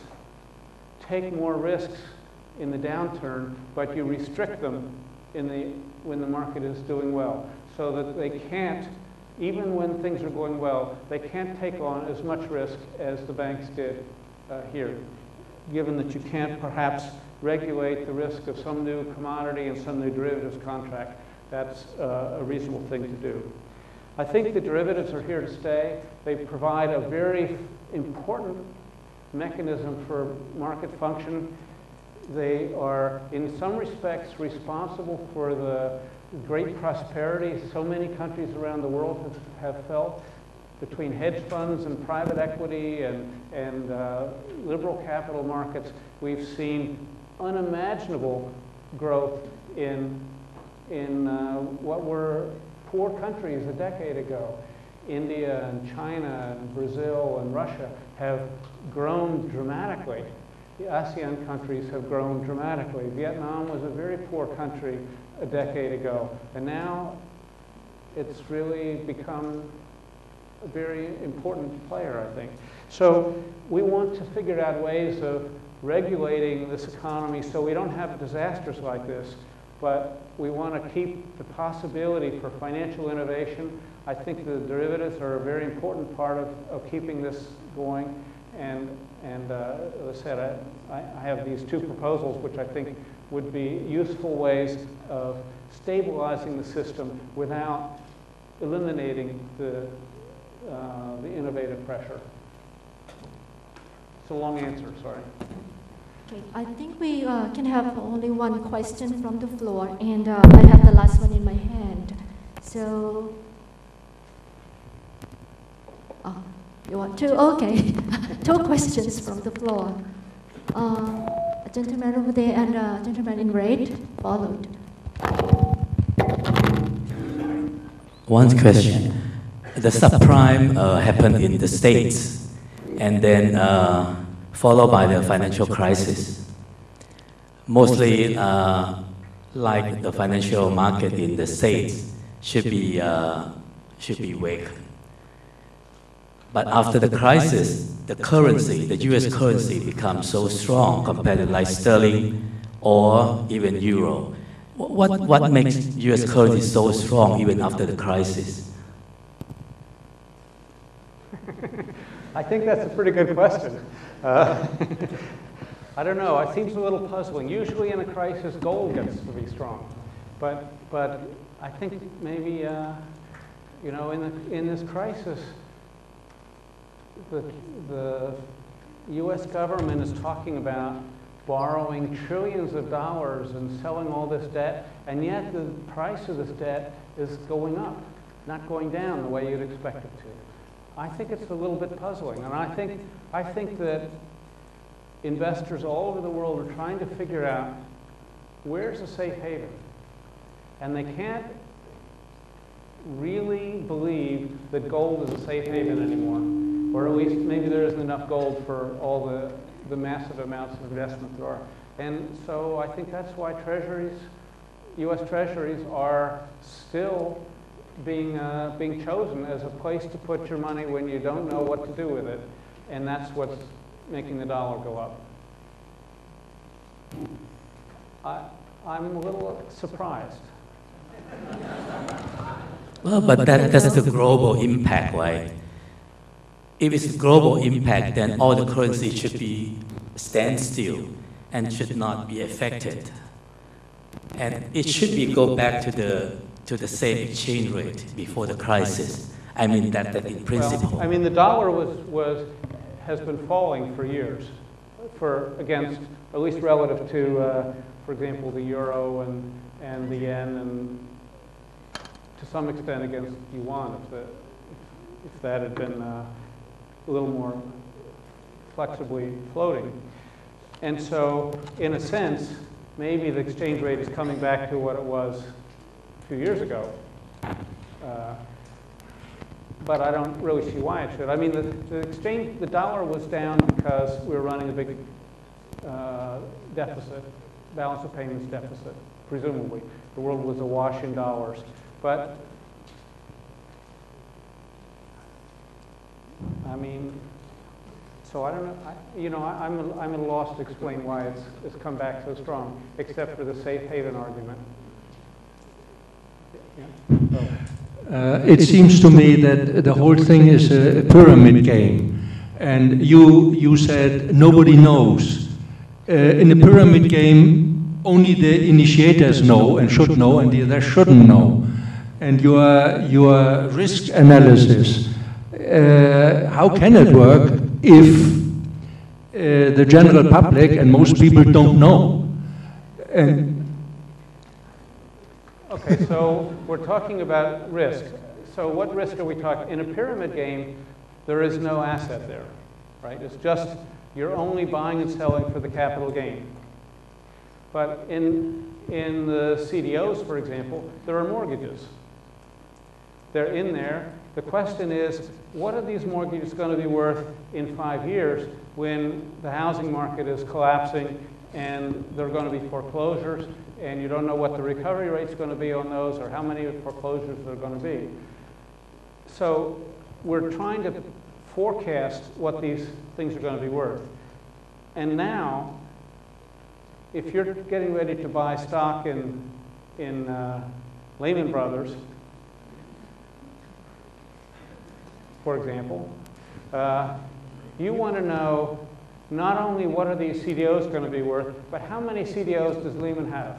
take more risks in the downturn, but you restrict them in the, when the market is doing well, so that they can't, even when things are going well, they can't take on as much risk as the banks did uh, here, given that you can't perhaps regulate the risk of some new commodity and some new derivatives contract. That's uh, a reasonable thing to do. I think the derivatives are here to stay. They provide a very important mechanism for market function. They are, in some respects, responsible for the great prosperity so many countries around the world have, have felt. Between hedge funds and private equity and, and uh, liberal capital markets, we've seen unimaginable growth in, in uh, what were poor countries a decade ago. India and China and Brazil and Russia have grown dramatically. The ASEAN countries have grown dramatically. Vietnam was a very poor country a decade ago, and now it's really become a very important player, I think. So we want to figure out ways of regulating this economy so we don't have disasters like this, but we want to keep the possibility for financial innovation. I think the derivatives are a very important part of, of keeping this going. And, and uh, as I said, I, I have these two proposals which I think would be useful ways of stabilizing the system without eliminating the, uh, the innovative pressure. It's a long answer, sorry. Okay, I think we uh, can have only one question from the floor, and uh, I have the last one in my hand. So, oh, you want two? Okay, two questions from the floor. Uh, a gentleman over there and a gentleman in red followed. One question. The subprime uh, happened in the States, and then uh, followed by the financial crisis. Mostly, uh, like the financial market in the States, should be uh, should be weak. But after the crisis, the currency, the U S currency, becomes so strong compared to like sterling or even euro. What, what makes U S currency so strong even after the crisis? I think that's a pretty good question. Uh, I don't know. It seems a little puzzling. Usually in a crisis, gold gets to be strong. But, but I think maybe, uh, you know, in, the, in this crisis, the, the U S government is talking about borrowing trillions of dollars and selling all this debt, and yet the price of this debt is going up, not going down the way you'd expect it to. I think it's a little bit puzzling, and I think, I think that investors all over the world are trying to figure out where's a safe haven, and they can't really believe that gold is a safe haven anymore, or at least maybe there isn't enough gold for all the, the massive amounts of investment there are. And so I think that's why treasuries, U S treasuries are still being, uh, being chosen as a place to put your money when you don't know what to do with it. And that's what's making the dollar go up. I, I'm a little surprised. Well, but that, that's the global impact, right? If it's global impact, then all the currency should be standstill and should not be affected. And it should be go back to the to the same exchange rate before the crisis. I mean that, that in principle. Well, I mean the dollar was was has been falling for years, for against at least relative to, uh, for example, the euro and and the yen, and to some extent against yuan, if, the, if that had been uh, a little more flexibly floating. And so, in a sense, maybe the exchange rate is coming back to what it was a few years ago. Uh, but I don't really see why it should. I mean, the, the exchange, the dollar was down because we were running a big uh, deficit, balance of payments deficit, presumably. The world was awash in dollars. But, I mean, so I don't know, I, you know, I, I'm, a, I'm at a loss to explain why it's, it's come back so strong, except for the safe haven argument. Yeah. So. Uh, it seems to me that the whole thing is a pyramid game. And you, you said nobody knows. Uh, in a pyramid game, only the initiators know and should know, and the others shouldn't know. And your, your risk analysis, uh, how can it work if uh, the general public and most people don't know? And okay, so we're talking about risk. So what risk are we talking? In a pyramid game, there is no asset there, right? It's just you're only buying and selling for the capital gain. But in, in the C D Os, for example, there are mortgages. They're in there. The question is, what are these mortgages going to be worth in five years when the housing market is collapsing and there are going to be foreclosures and you don't know what the recovery rate is going to be on those or how many foreclosures there are going to be? So we're trying to forecast what these things are going to be worth. And now, if you're getting ready to buy stock in, in uh, Lehman Brothers, for example, uh, you want to know not only what are these C D Os going to be worth, but how many C D Os does Lehman have?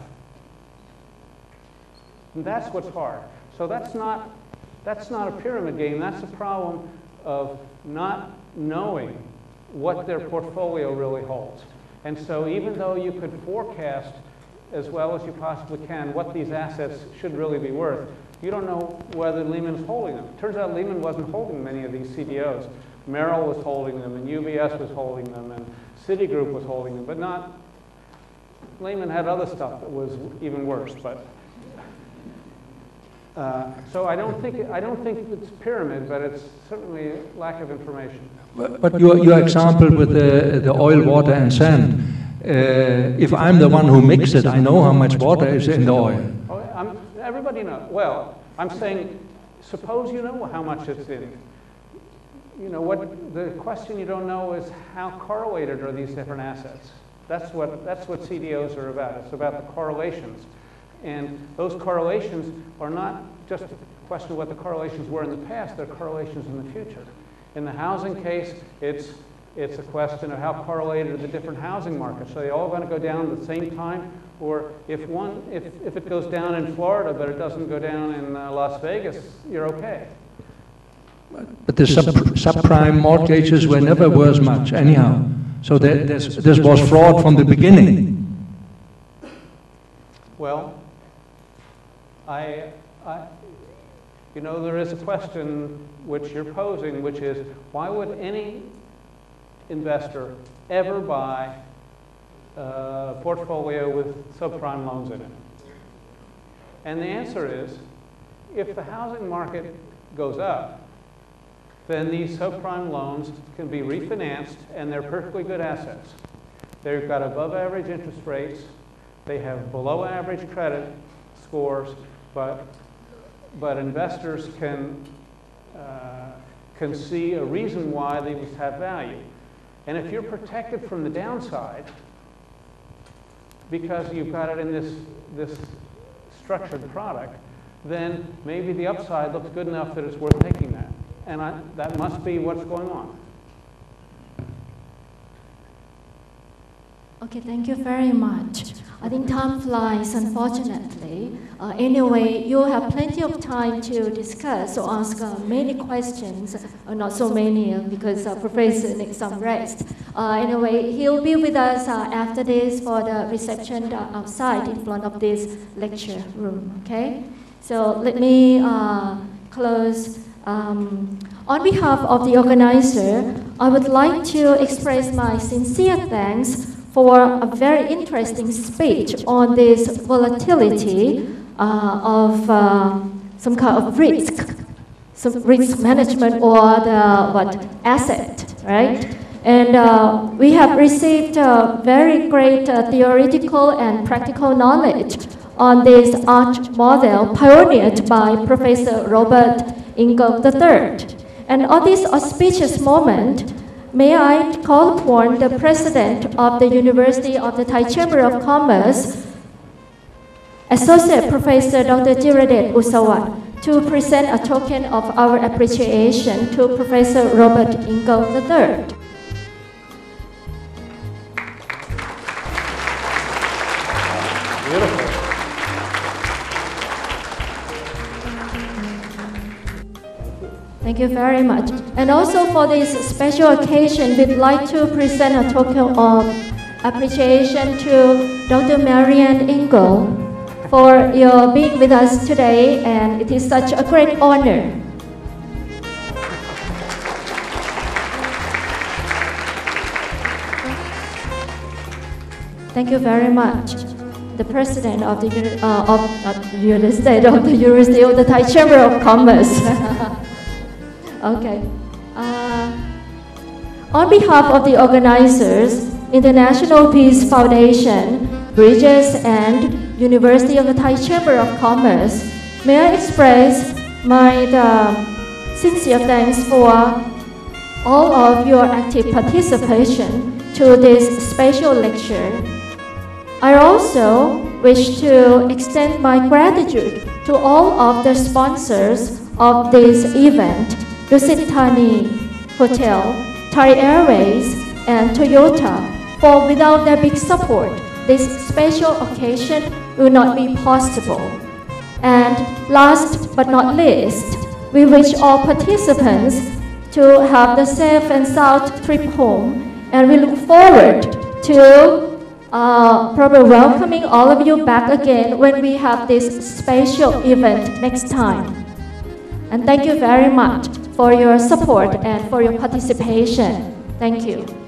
And that's what's hard. So that's not, that's not a pyramid game. That's a problem of not knowing what their portfolio really holds. And so even though you could forecast as well as you possibly can what these assets should really be worth, you don't know whether Lehman's holding them. Turns out Lehman wasn't holding many of these C D Os. Merrill was holding them, and U B S was holding them, and Citigroup was holding them, but not, Lehman had other stuff that was even worse. But uh, so I don't think, I don't think it's pyramid, but it's certainly lack of information. But, but your, your example with the, the oil, water, and sand, uh, if I'm the one who mixes it, I know how much water is in the oil. Oh, I'm, everybody knows. Well, I'm saying, suppose you know how much it's in. You know, what the question you don't know is how correlated are these different assets? That's what, that's what C D Os are about. It's about the correlations. And those correlations are not just a question of what the correlations were in the past, they're correlations in the future. In the housing case, it's, it's a question of how correlated are the different housing markets. So they all going to go down at the same time? Or if, one, if, if it goes down in Florida, but it doesn't go down in uh, Las Vegas, you're okay. But the sub subprime mortgages were never worth much, anyhow. So there, this, this was fraud from the beginning. Well, I, I, you know, there is a question which you're posing, which is, why would any investor ever buy a portfolio with subprime loans in it? And the answer is, if the housing market goes up, then these subprime loans can be refinanced, and they're perfectly good assets. They've got above average interest rates, they have below average credit scores, but, but investors can, uh, can see a reason why they must have value. And if you're protected from the downside, because you've got it in this, this structured product, then maybe the upside looks good enough that it's worth taking that. And I, that must be what's going on. Okay, thank you very much. I think time flies, unfortunately. Uh, anyway, you have plenty of time to discuss or ask uh, many questions, uh, not so many uh, because uh, Professor needs some rest. Uh, anyway, he'll be with us uh, after this for the reception uh, outside in front of this lecture room, okay? So let me uh, close. Um, on behalf of the organizer, I would like to express my sincere thanks for a very interesting speech on this volatility uh, of uh, some kind of risk, some risk management or the what asset, right? And uh, we have received uh, very great uh, theoretical and practical knowledge on this ARCH model pioneered by Professor Robert Engle the third. And on this auspicious moment, may I call upon the President of the University of the Thai Chamber of Commerce, Associate Professor Doctor Jiradet Usawat, to present a token of our appreciation to Professor Robert Engle the third. Beautiful. Thank you very much. And also for this special occasion, we'd like to present a token of appreciation to Doctor Marianne Engle for your being with us today, and it is such a great honor. Thank you very much. The President of the, uh, of, of the University of the University of the Thai Chamber of Commerce. Okay. Uh, on behalf of the organizers, International Peace Foundation, Bridges, and University of the Thai Chamber of Commerce, may I express my the sincere thanks for all of your active participation to this special lecture. I also wish to extend my gratitude to all of the sponsors of this event, Dusit Thani Hotel, Thai Airways, and Toyota, for without their big support, this special occasion will not be possible. And last but not least, we wish all participants to have the safe and sound trip home, and we look forward to uh, probably welcoming all of you back again when we have this special event next time. And thank you very much for your support and for your participation. Thank you.